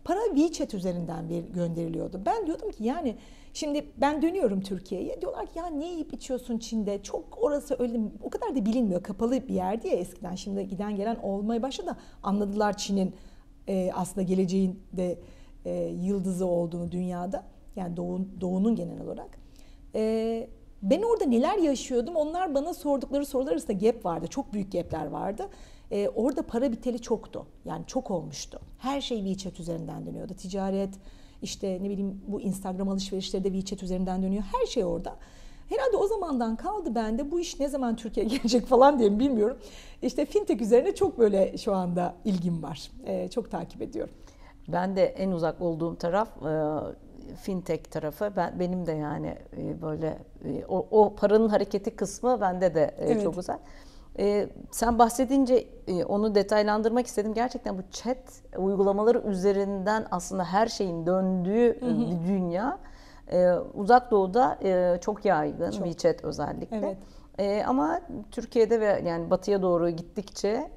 para WeChat üzerinden gönderiliyordu. Ben diyordum ki yani şimdi ben dönüyorum Türkiye'ye. Diyorlar ki ya ne yiyip içiyorsun Çin'de? Çok orası öyle o kadar da bilinmiyor. Kapalı bir yerdi ya eskiden. Şimdi giden gelen olmaya başladı. Anladılar Çin'in aslında geleceğin de yıldızı olduğunu dünyada. Yani doğunun genel olarak. Ben orada neler yaşıyordum? Onlar bana sordukları sorular arasında gap vardı. Çok büyük gapler vardı. Orada para biteli çoktu. Yani çok olmuştu. Her şey WeChat üzerinden dönüyordu. Ticaret, işte ne bileyim bu Instagram alışverişleri de WeChat üzerinden dönüyor. Her şey orada. Herhalde o zamandan kaldı bende. Bu iş ne zaman Türkiye'ye gelecek falan diye bilmiyorum. İşte fintech üzerine çok böyle şu anda ilgim var. Çok takip ediyorum. Ben de en uzak olduğum taraf fintech tarafı. Benim de yani böyle o paranın hareketi kısmı bende de Evet. çok uzak. Sen bahsedince onu detaylandırmak istedim. Gerçekten bu chat uygulamaları üzerinden aslında her şeyin döndüğü bir dünya. Uzak Doğu'da çok yaygın, WeChat özellikle. Evet. Ama Türkiye'de ve yani batıya doğru gittikçe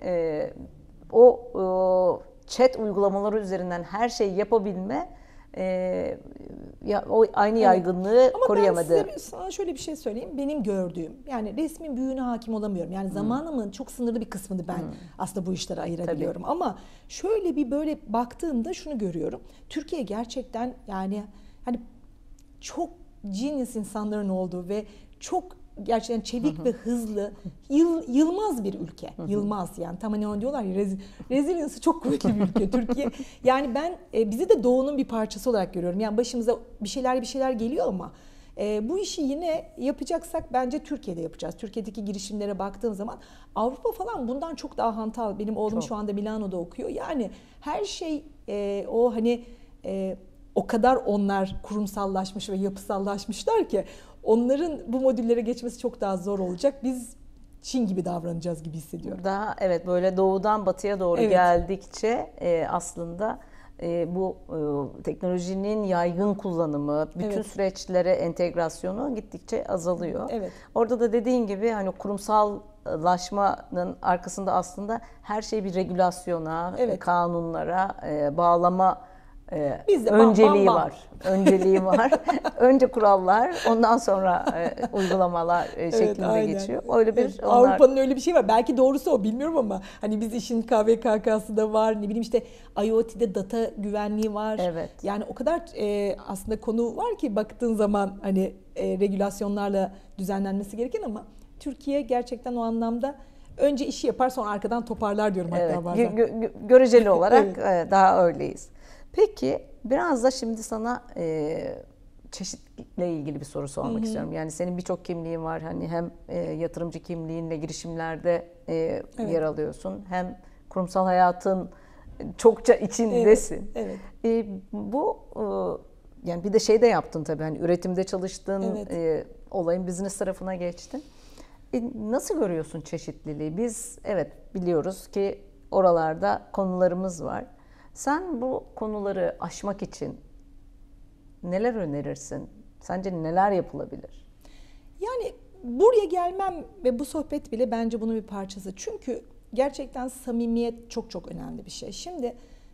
o chat uygulamaları üzerinden her şeyi yapabilme o aynı yaygınlığı koruyamadı. Ama ben size sana şöyle bir şey söyleyeyim. Benim gördüğüm yani resmin büyüğüne hakim olamıyorum. Yani zamanımın çok sınırlı bir kısmını ben aslında bu işlere ayırabiliyorum. Tabii. Ama şöyle bir böyle baktığımda şunu görüyorum. Türkiye gerçekten yani hani çok genius insanların olduğu ve çok gerçekten çevik ve hızlı, yılmaz bir ülke. Yılmaz yani. Tam hani onu diyorlar ya resilience'ı çok kuvvetli bir ülke Türkiye. Yani ben bizi de doğunun bir parçası olarak görüyorum. Yani başımıza bir şeyler geliyor ama bu işi yine yapacaksak bence Türkiye'de yapacağız. Türkiye'deki girişimlere baktığım zaman Avrupa falan bundan çok daha hantal. Benim oğlum şu anda Milano'da okuyor. Yani her şey o hani o kadar onlar kurumsallaşmış ve yapısallaşmışlar ki onların bu modüllere geçmesi çok daha zor olacak. Biz Çin gibi davranacağız gibi hissediyorum. Daha evet böyle doğudan batıya doğru geldikçe aslında bu teknolojinin yaygın kullanımı, bütün süreçlere entegrasyonu gittikçe azalıyor. Evet. Orada da dediğin gibi hani kurumsallaşmanın arkasında aslında her şey bir regülasyona, kanunlara bağlama önceliği var. Önceliği var. Önce kurallar, ondan sonra uygulamalar şeklinde geçiyor. Öyle bir Avrupa'nın öyle bir şey var. Belki doğrusu o bilmiyorum ama hani biz işin KVKK'sı da var. Ne bileyim işte IoT'de data güvenliği var. Evet. Yani o kadar aslında konu var ki baktığın zaman hani regülasyonlarla düzenlenmesi gereken ama Türkiye gerçekten o anlamda önce işi yapar sonra arkadan toparlar diyorum hatta bazen. Göreceli olarak daha öyleyiz. Peki biraz da şimdi sana çeşitle ilgili bir soru sormak istiyorum. Yani senin birçok kimliğin var. Hani hem yatırımcı kimliğinle girişimlerde yer alıyorsun. Hem kurumsal hayatın çokça içindesin. Evet. Bu yani bir de şey de yaptın tabii. Hani üretimde çalıştın. Olayın business tarafına geçtin. Nasıl görüyorsun çeşitliliği? Biz biliyoruz ki oralarda konularımız var. Sen bu konuları aşmak için neler önerirsin? Sence neler yapılabilir? Yani buraya gelmem ve bu sohbet bile bence bunun bir parçası. Çünkü gerçekten samimiyet çok çok önemli bir şey. Şimdi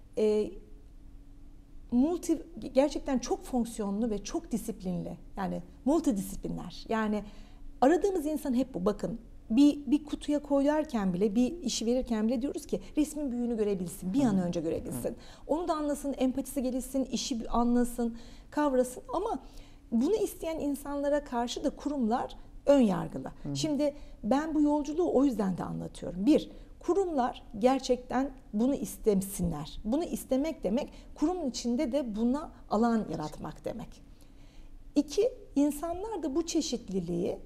gerçekten çok fonksiyonlu ve çok disiplinli. Yani multidisipliner. Yani aradığımız insan hep bu. Bakın bir kutuya koyarken bile, bir işi verirken bile diyoruz ki resmin büyüğünü görebilsin, bir an önce görebilsin. Onu da anlasın, empatisi gelişsin, işi anlasın, kavrasın. Ama bunu isteyen insanlara karşı da kurumlar ön yargılı. Şimdi ben bu yolculuğu o yüzden de anlatıyorum. Bir, kurumlar gerçekten bunu istesinler. Bunu istemek demek, kurumun içinde de buna alan yaratmak demek. İki, insanlar da bu çeşitliliği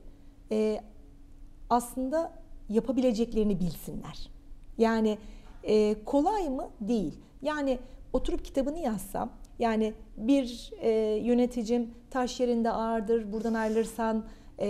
aslında yapabileceklerini bilsinler. Yani kolay mı? Değil. Yani oturup kitabını yazsam, yani bir yöneticim taş yerinde ağırdır, buradan ayrılırsan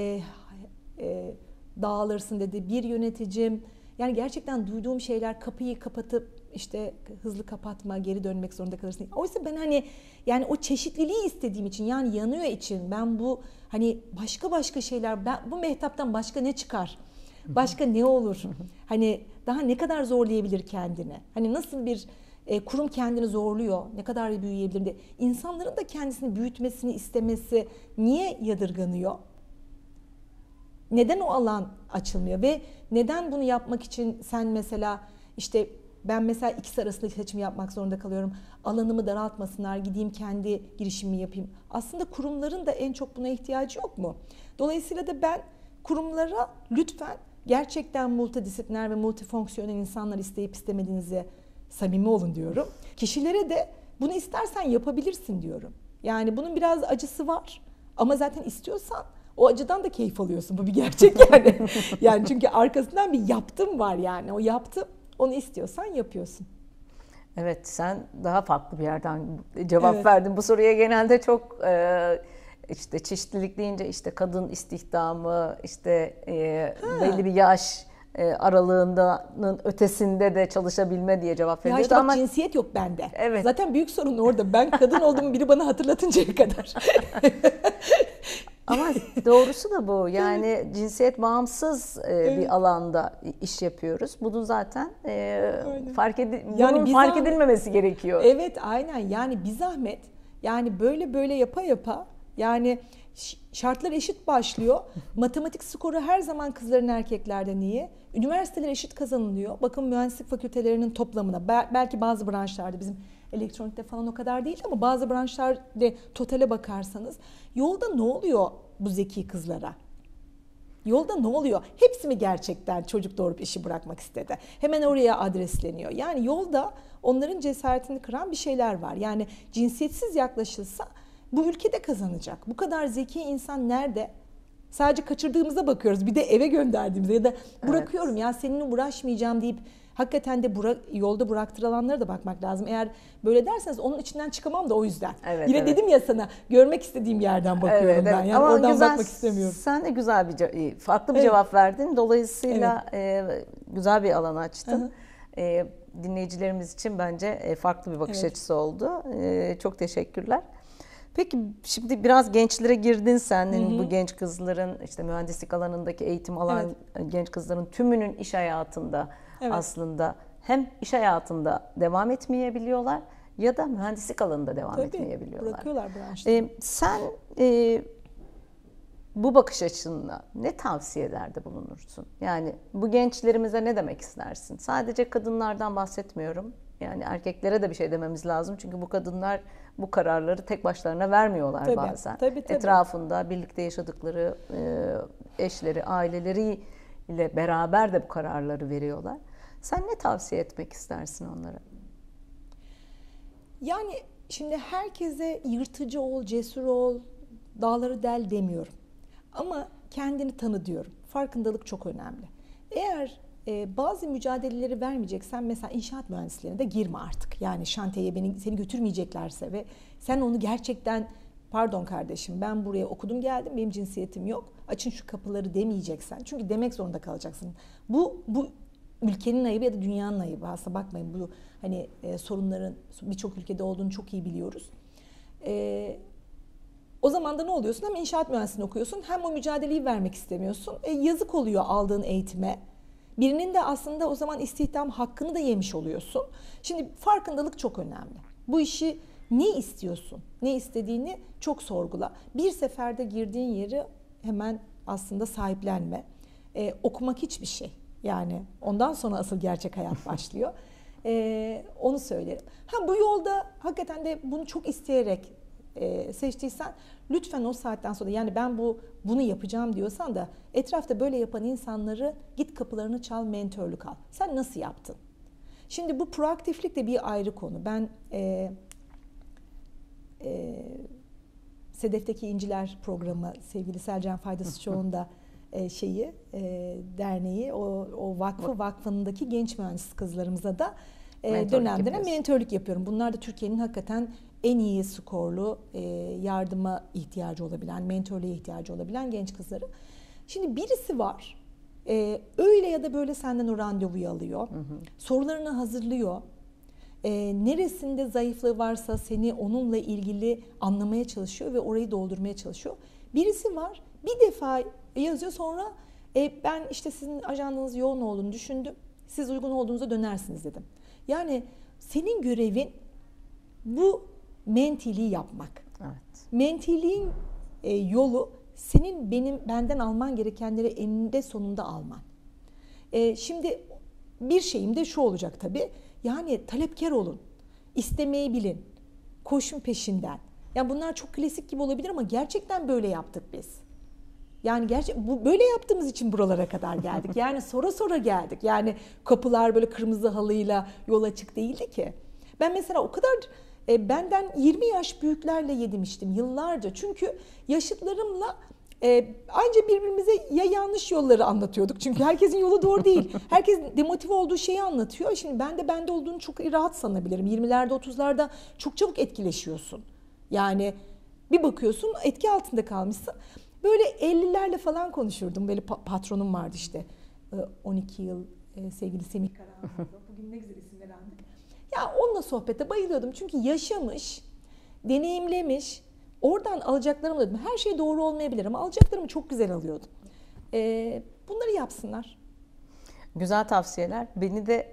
dağılırsın dedi. Bir yöneticim, yani gerçekten duyduğum şeyler, kapıyı kapatıp işte hızlı kapatma, geri dönmek zorunda kalırsın. Oysa ben hani yani o çeşitliliği istediğim için, yani yanıyor için ben bu hani başka şeyler, bu mehtaptan başka ne çıkar? Başka ne olur? Hani daha ne kadar zorlayabilir kendini? Hani nasıl bir Kurum kendini zorluyor. Ne kadar büyüyebilirim diye. İnsanların da kendisini büyütmesini istemesi niye yadırganıyor? Neden o alan açılmıyor ve neden bunu yapmak için sen mesela işte ben mesela ikisi arasında seçim yapmak zorunda kalıyorum. Alanımı daraltmasınlar, gideyim kendi girişimimi yapayım. Aslında kurumların da en çok buna ihtiyacı yok mu? Dolayısıyla da ben kurumlara lütfen gerçekten multidisipliner ve multifonksiyonel insanlar isteyip istemediğinize samimi olun diyorum. Kişilere de bunu istersen yapabilirsin diyorum. Yani bunun biraz acısı var ama zaten istiyorsan o acıdan da keyif alıyorsun. Bu bir gerçek yani. Yani çünkü arkasından bir yaptım var yani. O yaptım, onu istiyorsan yapıyorsun. Evet, sen daha farklı bir yerden cevap verdin. Bu soruya genelde çok işte çeşitlilik deyince işte kadın istihdamı, işte belli bir yaş aralığının ötesinde de çalışabilme diye cevap veriyordu. Ya işte ama cinsiyet yok bende. Evet. Zaten büyük sorun orada. Ben kadın olduğumu biri bana hatırlatıncaya kadar. Ama doğrusu da bu. Yani cinsiyet bağımsız bir alanda iş yapıyoruz. Bunu zaten fark edilmemesi gerekiyor. Evet, aynen. Yani bir zahmet. Yani böyle yapa yani şartlar eşit başlıyor. Matematik skoru her zaman kızların erkeklerden iyi. Üniversiteler eşit kazanılıyor. Bakın mühendislik fakültelerinin toplamına. Belki bazı branşlarda bizim elektronikte falan o kadar değil ama bazı branşlarda totale bakarsanız yolda ne oluyor bu zeki kızlara? Yolda ne oluyor? Hepsi mi gerçekten çocuk doğurup işi bırakmak istedi? Hemen oraya adresleniyor. Yani yolda onların cesaretini kıran bir şeyler var. Yani cinsiyetsiz yaklaşılsa bu ülkede kazanacak. Bu kadar zeki insan nerede? Sadece kaçırdığımıza bakıyoruz. Bir de eve gönderdiğimizde ya da bırakıyorum ya seninle uğraşmayacağım deyip hakikaten de yolda bıraktırılanlara da bakmak lazım. Eğer böyle derseniz onun içinden çıkamam da o yüzden. Yine dedim ya sana görmek istediğim yerden bakıyorum ben. Yani ama oradan bakmak istemiyorum. Sen de güzel farklı bir cevap verdin. Dolayısıyla güzel bir alan açtın. Dinleyicilerimiz için bence farklı bir bakış açısı oldu. Çok teşekkürler. Peki şimdi biraz gençlere girdin sen. Bu genç kızların işte mühendislik alanındaki eğitim alan genç kızların tümünün iş hayatında aslında hem iş hayatında devam etmeyebiliyorlar ya da mühendislik alanında devam etmeyebiliyorlar. Bırakıyorlar branşları. Sen bu bakış açınla ne tavsiyelerde bulunursun? Yani bu gençlerimize ne demek istersin? Sadece kadınlardan bahsetmiyorum. Yani erkeklere de bir şey dememiz lazım. Çünkü bu kadınlar bu kararları tek başlarına vermiyorlar bazen. Tabii. Etrafında birlikte yaşadıkları eşleri, aileleriyle beraber de bu kararları veriyorlar. Sen ne tavsiye etmek istersin onlara? Yani şimdi herkese yırtıcı ol, cesur ol, dağları del demiyorum. Ama kendini tanı diyorum. Farkındalık çok önemli. Eğer bazı mücadeleleri vermeyeceksen mesela inşaat mühendisliğine de girme artık. Yani şantiyeye seni götürmeyeceklerse ve sen onu gerçekten pardon kardeşim ben buraya okudum geldim benim cinsiyetim yok. Açın şu kapıları demeyeceksen. Çünkü demek zorunda kalacaksın. Bu ülkenin ayıbı ya da dünyanın ayıbı. Aslında bakmayın bu hani sorunların birçok ülkede olduğunu çok iyi biliyoruz. O zaman da ne oluyorsun? Hem inşaat mühendisliğini okuyorsun hem o mücadeleyi vermek istemiyorsun. Yazık oluyor aldığın eğitime. Birinin de aslında o zaman istihdam hakkını da yemiş oluyorsun. Şimdi farkındalık çok önemli. Bu işi ne istiyorsun? Ne istediğini çok sorgula. Bir seferde girdiğin yeri hemen aslında sahiplenme. Okumak hiçbir şey. Yani ondan sonra asıl gerçek hayat başlıyor. Onu söylerim. Bu yolda hakikaten de bunu çok isteyerek seçtiysen lütfen o saatten sonra yani ben bunu yapacağım diyorsan da etrafta böyle yapan insanları git kapılarını çal, mentörlük al. Sen nasıl yaptın? Şimdi bu proaktiflik de bir ayrı konu. Ben Sedef'teki İnciler programı sevgili Selcan Faydası Çoğun'da derneği o vakfındaki genç mühendis kızlarımıza da dönem mentörlük yapıyorum. Bunlar da Türkiye'nin hakikaten en iyi skorlu yardıma ihtiyacı olabilen, mentörlüğe ihtiyacı olabilen genç kızları. Şimdi birisi var, öyle ya da böyle senden o randevuyu alıyor, sorularını hazırlıyor, neresinde zayıflığı varsa seni onunla ilgili anlamaya çalışıyor ve orayı doldurmaya çalışıyor. Birisi var, bir defa yazıyor sonra ben işte sizin ajandanız yoğun olduğunu düşündüm, siz uygun olduğunuzda dönersiniz dedim. Yani senin görevin bu mentiliği yapmak. Evet. Mentiliğin yolu senin benden alman gerekenleri eninde sonunda alman. Şimdi bir şeyim de şu olacak tabii. Yani talepkar olun. İstemeyi bilin. Koşun peşinden. Yani bunlar çok klasik gibi olabilir ama gerçekten böyle yaptık biz. Yani böyle yaptığımız için buralara kadar geldik. Yani sonra geldik. Yani kapılar böyle kırmızı halıyla yol açık değildi ki. Ben mesela o kadar benden 20 yaş büyüklerle yedim içtim yıllarca. Çünkü yaşıtlarımla ancak birbirimize ya yanlış yolları anlatıyorduk. Çünkü herkesin yolu doğru değil. Herkes demotive olduğu şeyi anlatıyor. Şimdi ben de bende olduğunu çok rahat sanabilirim. 20'lerde 30'larda çok çabuk etkileşiyorsun. Yani bir bakıyorsun etki altında kalmışsın. Böyle 50'lerle falan konuşurdum. Böyle patronum vardı işte. 12 yıl sevgili Semih Karahan. Bugün ne güzel isimler aldık. Ya onunla sohbete bayılıyordum. Çünkü yaşamış, deneyimlemiş. Oradan alacaklarımı dedim. Her şey doğru olmayabilir ama alacaklarımı çok güzel alıyordum. Bunları yapsınlar. Güzel tavsiyeler. Beni de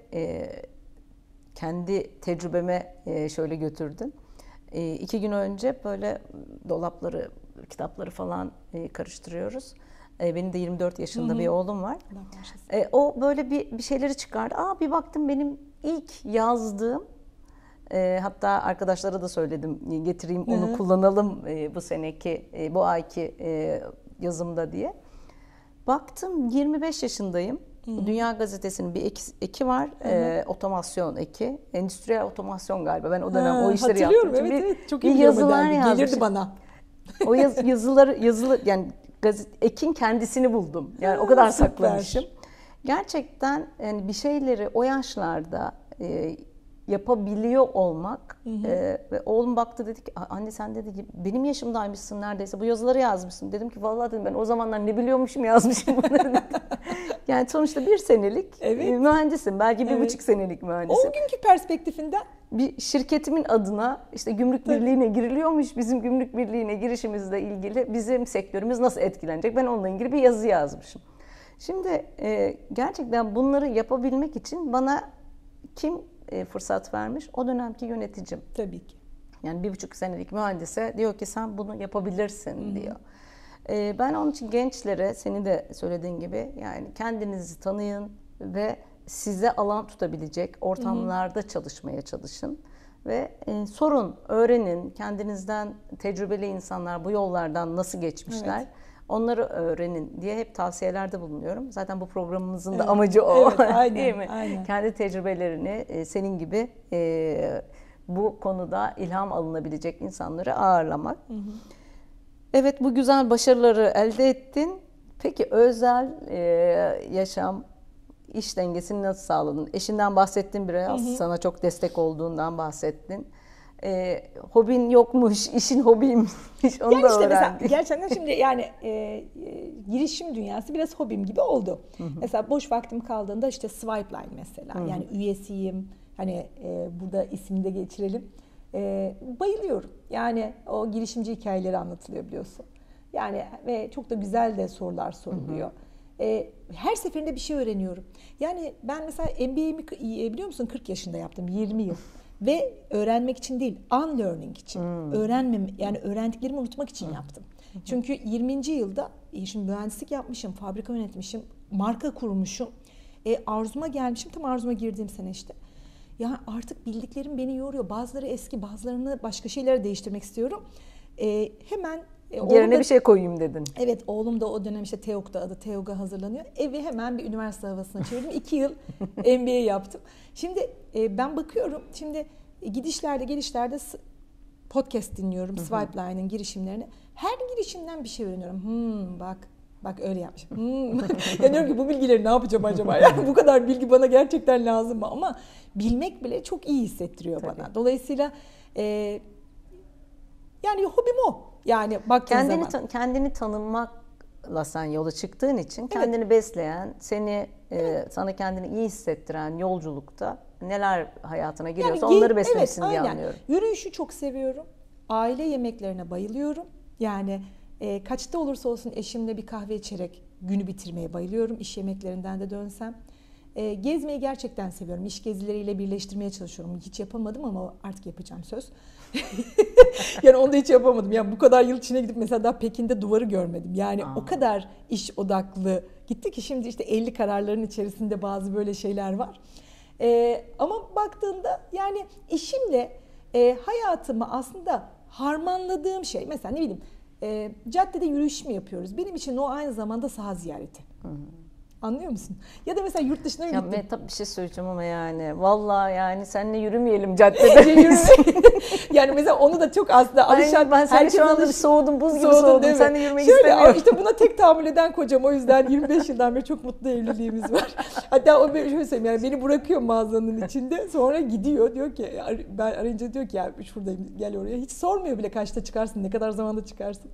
kendi tecrübeme şöyle götürdün. 2 gün önce böyle dolapları, kitapları falan karıştırıyoruz. Benim de 24 yaşında bir oğlum var. O böyle bir şeyleri çıkardı. Bir baktım benim ilk yazdığım, hatta arkadaşlara da söyledim getireyim onu kullanalım bu seneki, bu ayki yazımda diye. Baktım 25 yaşındayım. Dünya Gazetesi'nin bir eki var. Otomasyon eki. Endüstriyel otomasyon galiba. Ben o dönem o işleri yaptım. Evet, çok bir yazılar yazmışım. Gelirdi bana. O yazılı yani ekin kendisini buldum. Yani o kadar süper. saklamışım. Gerçekten yani bir şeyleri o yaşlarda yapabiliyor olmak ve oğlum baktı dedi ki anne sen dedi benim yaşımdaymışsın neredeyse bu yazıları yazmışsın. Dedim ki vallahi dedim ben o zamanlar ne biliyormuşum yazmışım bunları. Yani sonuçta 1 senelik mühendisim. Belki 1,5 senelik mühendisim. O günkü perspektifinden. Bir şirketimin adına işte gümrük birliğine giriliyormuş. Bizim gümrük birliğine girişimizle ilgili bizim sektörümüz nasıl etkilenecek? Ben onunla ilgili bir yazı yazmışım. Şimdi gerçekten bunları yapabilmek için bana kim fırsat vermiş? O dönemki yöneticim. Tabii ki. Yani 1,5 senelik mühendise diyor ki sen bunu yapabilirsin diyor. Ben onun için gençlere senin de söylediğin gibi yani kendinizi tanıyın ve size alan tutabilecek ortamlarda çalışmaya çalışın. Ve sorun, öğrenin. Kendinizden tecrübeli insanlar bu yollardan nasıl geçmişler? Evet. Onları öğrenin diye hep tavsiyelerde bulunuyorum. Zaten bu programımızın da amacı o. Evet, aynen, değil mi? Aynen. Kendi tecrübelerini senin gibi bu konuda ilham alınabilecek insanları ağırlamak. Evet, bu güzel başarıları elde ettin. Peki özel yaşam, iş dengesini nasıl sağladın? Eşinden bahsettin biraz. Sana çok destek olduğundan bahsettin. Hobin yokmuş, işin hobiymiş. Onu yani da işte öğrendik. Gerçekten şimdi yani girişim dünyası biraz hobim gibi oldu. Mesela boş vaktim kaldığında işte Swipeline mesela. Yani üyesiyim. Hani burada ismini de geçirelim. Bayılıyorum. Yani o girişimci hikayeleri anlatılıyor biliyorsun. Yani ve çok da güzel de sorular soruluyor. Her seferinde bir şey öğreniyorum. Yani ben mesela MBA'mi biliyor musun 40 yaşında yaptım 20 yıl. Ve öğrenmek için değil, unlearning için. Yani öğrendiklerimi unutmak için yaptım. Çünkü 20. yılda şimdi mühendislik yapmışım, fabrika yönetmişim, marka kurmuşum. Arzuma gelmişim, tam arzuma girdiğim sene işte. Ya artık bildiklerim beni yoruyor. Bazıları eski, bazılarını başka şeylere değiştirmek istiyorum. Hemen yerine bir şey koyayım dedin. Evet, oğlum da o dönem işte TEOG'da adı TEOG'a hazırlanıyor. Evi hemen bir üniversite havasına çevirdim. 2 yıl MBA yaptım. Şimdi ben bakıyorum. Şimdi gidişlerde gelişlerde podcast dinliyorum. Swipeline'ın girişimlerini. Her girişimden bir şey öğreniyorum. Bak öyle yapmış. Ya diyorum ki bu bilgileri ne yapacağım acaba? Yani bu kadar bilgi bana gerçekten lazım mı? Ama bilmek bile çok iyi hissettiriyor bana. Dolayısıyla yani hobim o. Yani baktığın zaman. Kendini tanımakla sen yola çıktığın için kendini besleyen, seni sana kendini iyi hissettiren yolculukta neler hayatına giriyorsa yani, onları beslemişsin diye anlıyorum. Yürüyüşü çok seviyorum. Aile yemeklerine bayılıyorum. Yani kaçta olursa olsun eşimle bir kahve içerek günü bitirmeye bayılıyorum. İş yemeklerinden de dönsem. Gezmeyi gerçekten seviyorum. İş gezileriyle birleştirmeye çalışıyorum. Hiç yapamadım ama artık yapacağım, söz. Yani onu da hiç yapamadım. Yani bu kadar yıl Çin'e gidip mesela daha Pekin'de duvarı görmedim. Yani o kadar iş odaklı gitti ki şimdi işte 50 kararların içerisinde bazı böyle şeyler var. Ama baktığında yani işimle hayatımı aslında harmanladığım şey, mesela ne bileyim caddede yürüyüş mü yapıyoruz? Benim için o aynı zamanda saha ziyareti. Anlıyor musun? Ya da mesela yurt dışına Ya gittim. Mehtap, bir şey söyleyeceğim ama yani vallahi yani seninle yürümeyelim caddede. Yani mesela onu da çok aslında alışan. Ben seni şu anda bir soğudum, buz gibi soğudum. Seninle yürümeyi istemiyorum. İşte buna tek tahammül eden kocam, o yüzden 25 yıldan beri çok mutlu evliliğimiz var. Hatta o şöyle söyleyeyim, yani beni bırakıyor mağazanın içinde, sonra gidiyor, diyor ki, ben arayınca diyor ki ya şuradayım, gel oraya. Hiç sormuyor bile kaçta çıkarsın, ne kadar zamanda çıkarsın.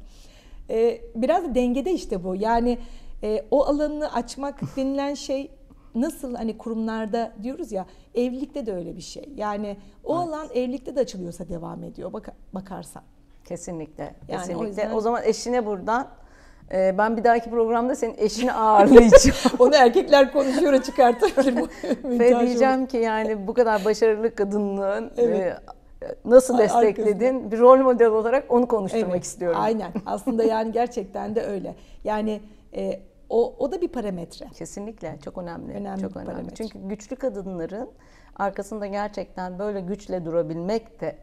Biraz da dengede işte bu. Yani o alanını açmak denilen şey, nasıl hani kurumlarda diyoruz ya, evlilikte de öyle bir şey. Yani o alan evlilikte de açılıyorsa devam ediyor bakarsan. Kesinlikle. Yani Kesinlikle. o O zaman eşine buradan, ben bir dahaki programda senin eşini ağırlayacağım. Onu erkekler konuşuyor, çıkartabilir. Ve diyeceğim ki yani bu kadar başarılı kadınlığın nasıl destekledin? Bir rol model olarak onu konuşturmak istiyorum. Aynen. Aslında yani gerçekten de öyle. Yani o da bir parametre. Kesinlikle çok önemli. Önemli çok bir önemli. parametre. Çünkü güçlü kadınların arkasında gerçekten böyle güçle durabilmek de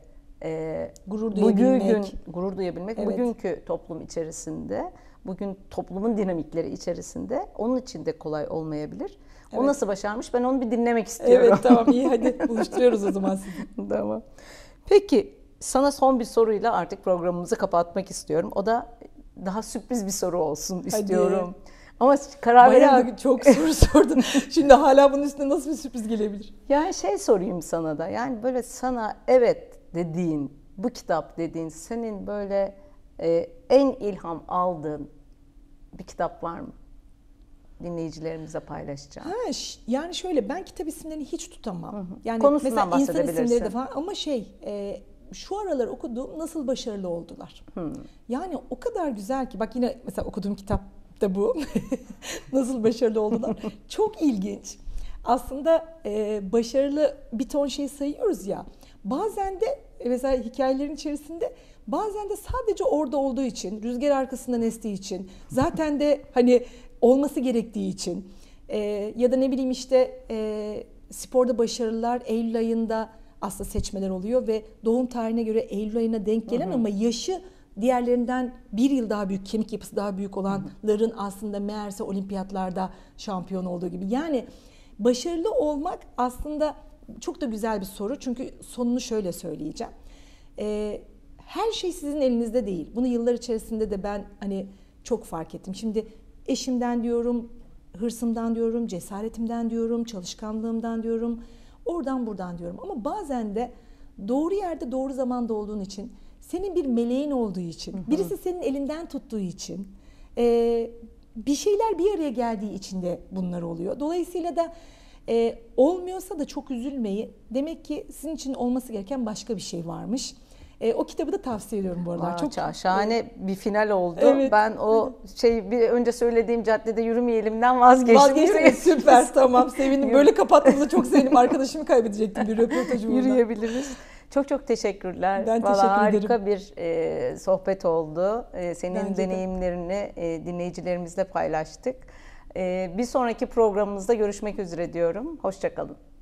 Gurur duyabilmek. Gurur duyabilmek. Evet. Bugünkü toplum içerisinde, bugün toplumun dinamikleri içerisinde onun için de kolay olmayabilir. Evet. O nasıl başarmış? Ben onu bir dinlemek istiyorum. Evet, tamam, iyi, hadi buluşturuyoruz o zaman sizi. Tamam. Peki sana son bir soruyla artık programımızı kapatmak istiyorum. O da daha sürpriz bir soru olsun istiyorum. Ama karar bayağı çok soru sordun. Şimdi hala bunun üstüne nasıl bir sürpriz gelebilir? Yani sorayım sana da. Yani böyle sana evet dediğin, bu kitap dediğin, senin böyle en ilham aldığın bir kitap var mı? Dinleyicilerimize paylaşacağım. Yani şöyle, ben kitap isimlerini hiç tutamam. Yani konusundan mesela insan bahsedebilirsin. isimleri de falan, ama şu aralar okuduğum Nasıl Başarılı Oldular. Yani o kadar güzel ki, bak yine mesela okuduğum kitap da bu. Nasıl Başarılı Oldular. Çok ilginç. Aslında başarılı bir ton şey sayıyoruz ya. Bazen de mesela hikayelerin içerisinde, bazen de sadece orada olduğu için, rüzgar arkasından estiği için, zaten de hani olması gerektiği için, ya da ne bileyim işte sporda başarılılar, Eylül ayında aslında seçmeler oluyor ve doğum tarihine göre Eylül ayına denk gelen ama yaşı diğerlerinden bir yıl daha büyük, kemik yapısı daha büyük olanların aslında meğerse olimpiyatlarda şampiyon olduğu gibi. Yani başarılı olmak aslında çok da güzel bir soru. Çünkü sonunu şöyle söyleyeceğim. Her şey sizin elinizde değil. Bunu yıllar içerisinde de ben hani çok fark ettim. Şimdi eşimden diyorum, hırsımdan diyorum, cesaretimden diyorum, çalışkanlığımdan diyorum, oradan buradan diyorum. Ama bazen de doğru yerde doğru zamanda olduğun için, senin bir meleğin olduğu için, birisi senin elinden tuttuğu için, bir şeyler bir araya geldiği için de bunlar oluyor. Dolayısıyla da olmuyorsa da çok üzülmeyin. Demek ki sizin için olması gereken başka bir şey varmış. O kitabı da tavsiye ediyorum bu aralar. Çok şahane bir final oldu. Evet. Ben o bir önce söylediğim caddede yürümeyelimden vazgeçtim. Vazgeçtim. Süper, tamam, sevindim. Böyle kapattığımızda çok sevindim. Arkadaşımı kaybedecektim bir röportajı burada. Yürüyebiliriz. Çok teşekkürler. Ben teşekkür ederim. Harika bir sohbet oldu. Senin Bence de. deneyimlerini dinleyicilerimizle paylaştık. Bir sonraki programımızda görüşmek üzere diyorum. Hoşça kalın.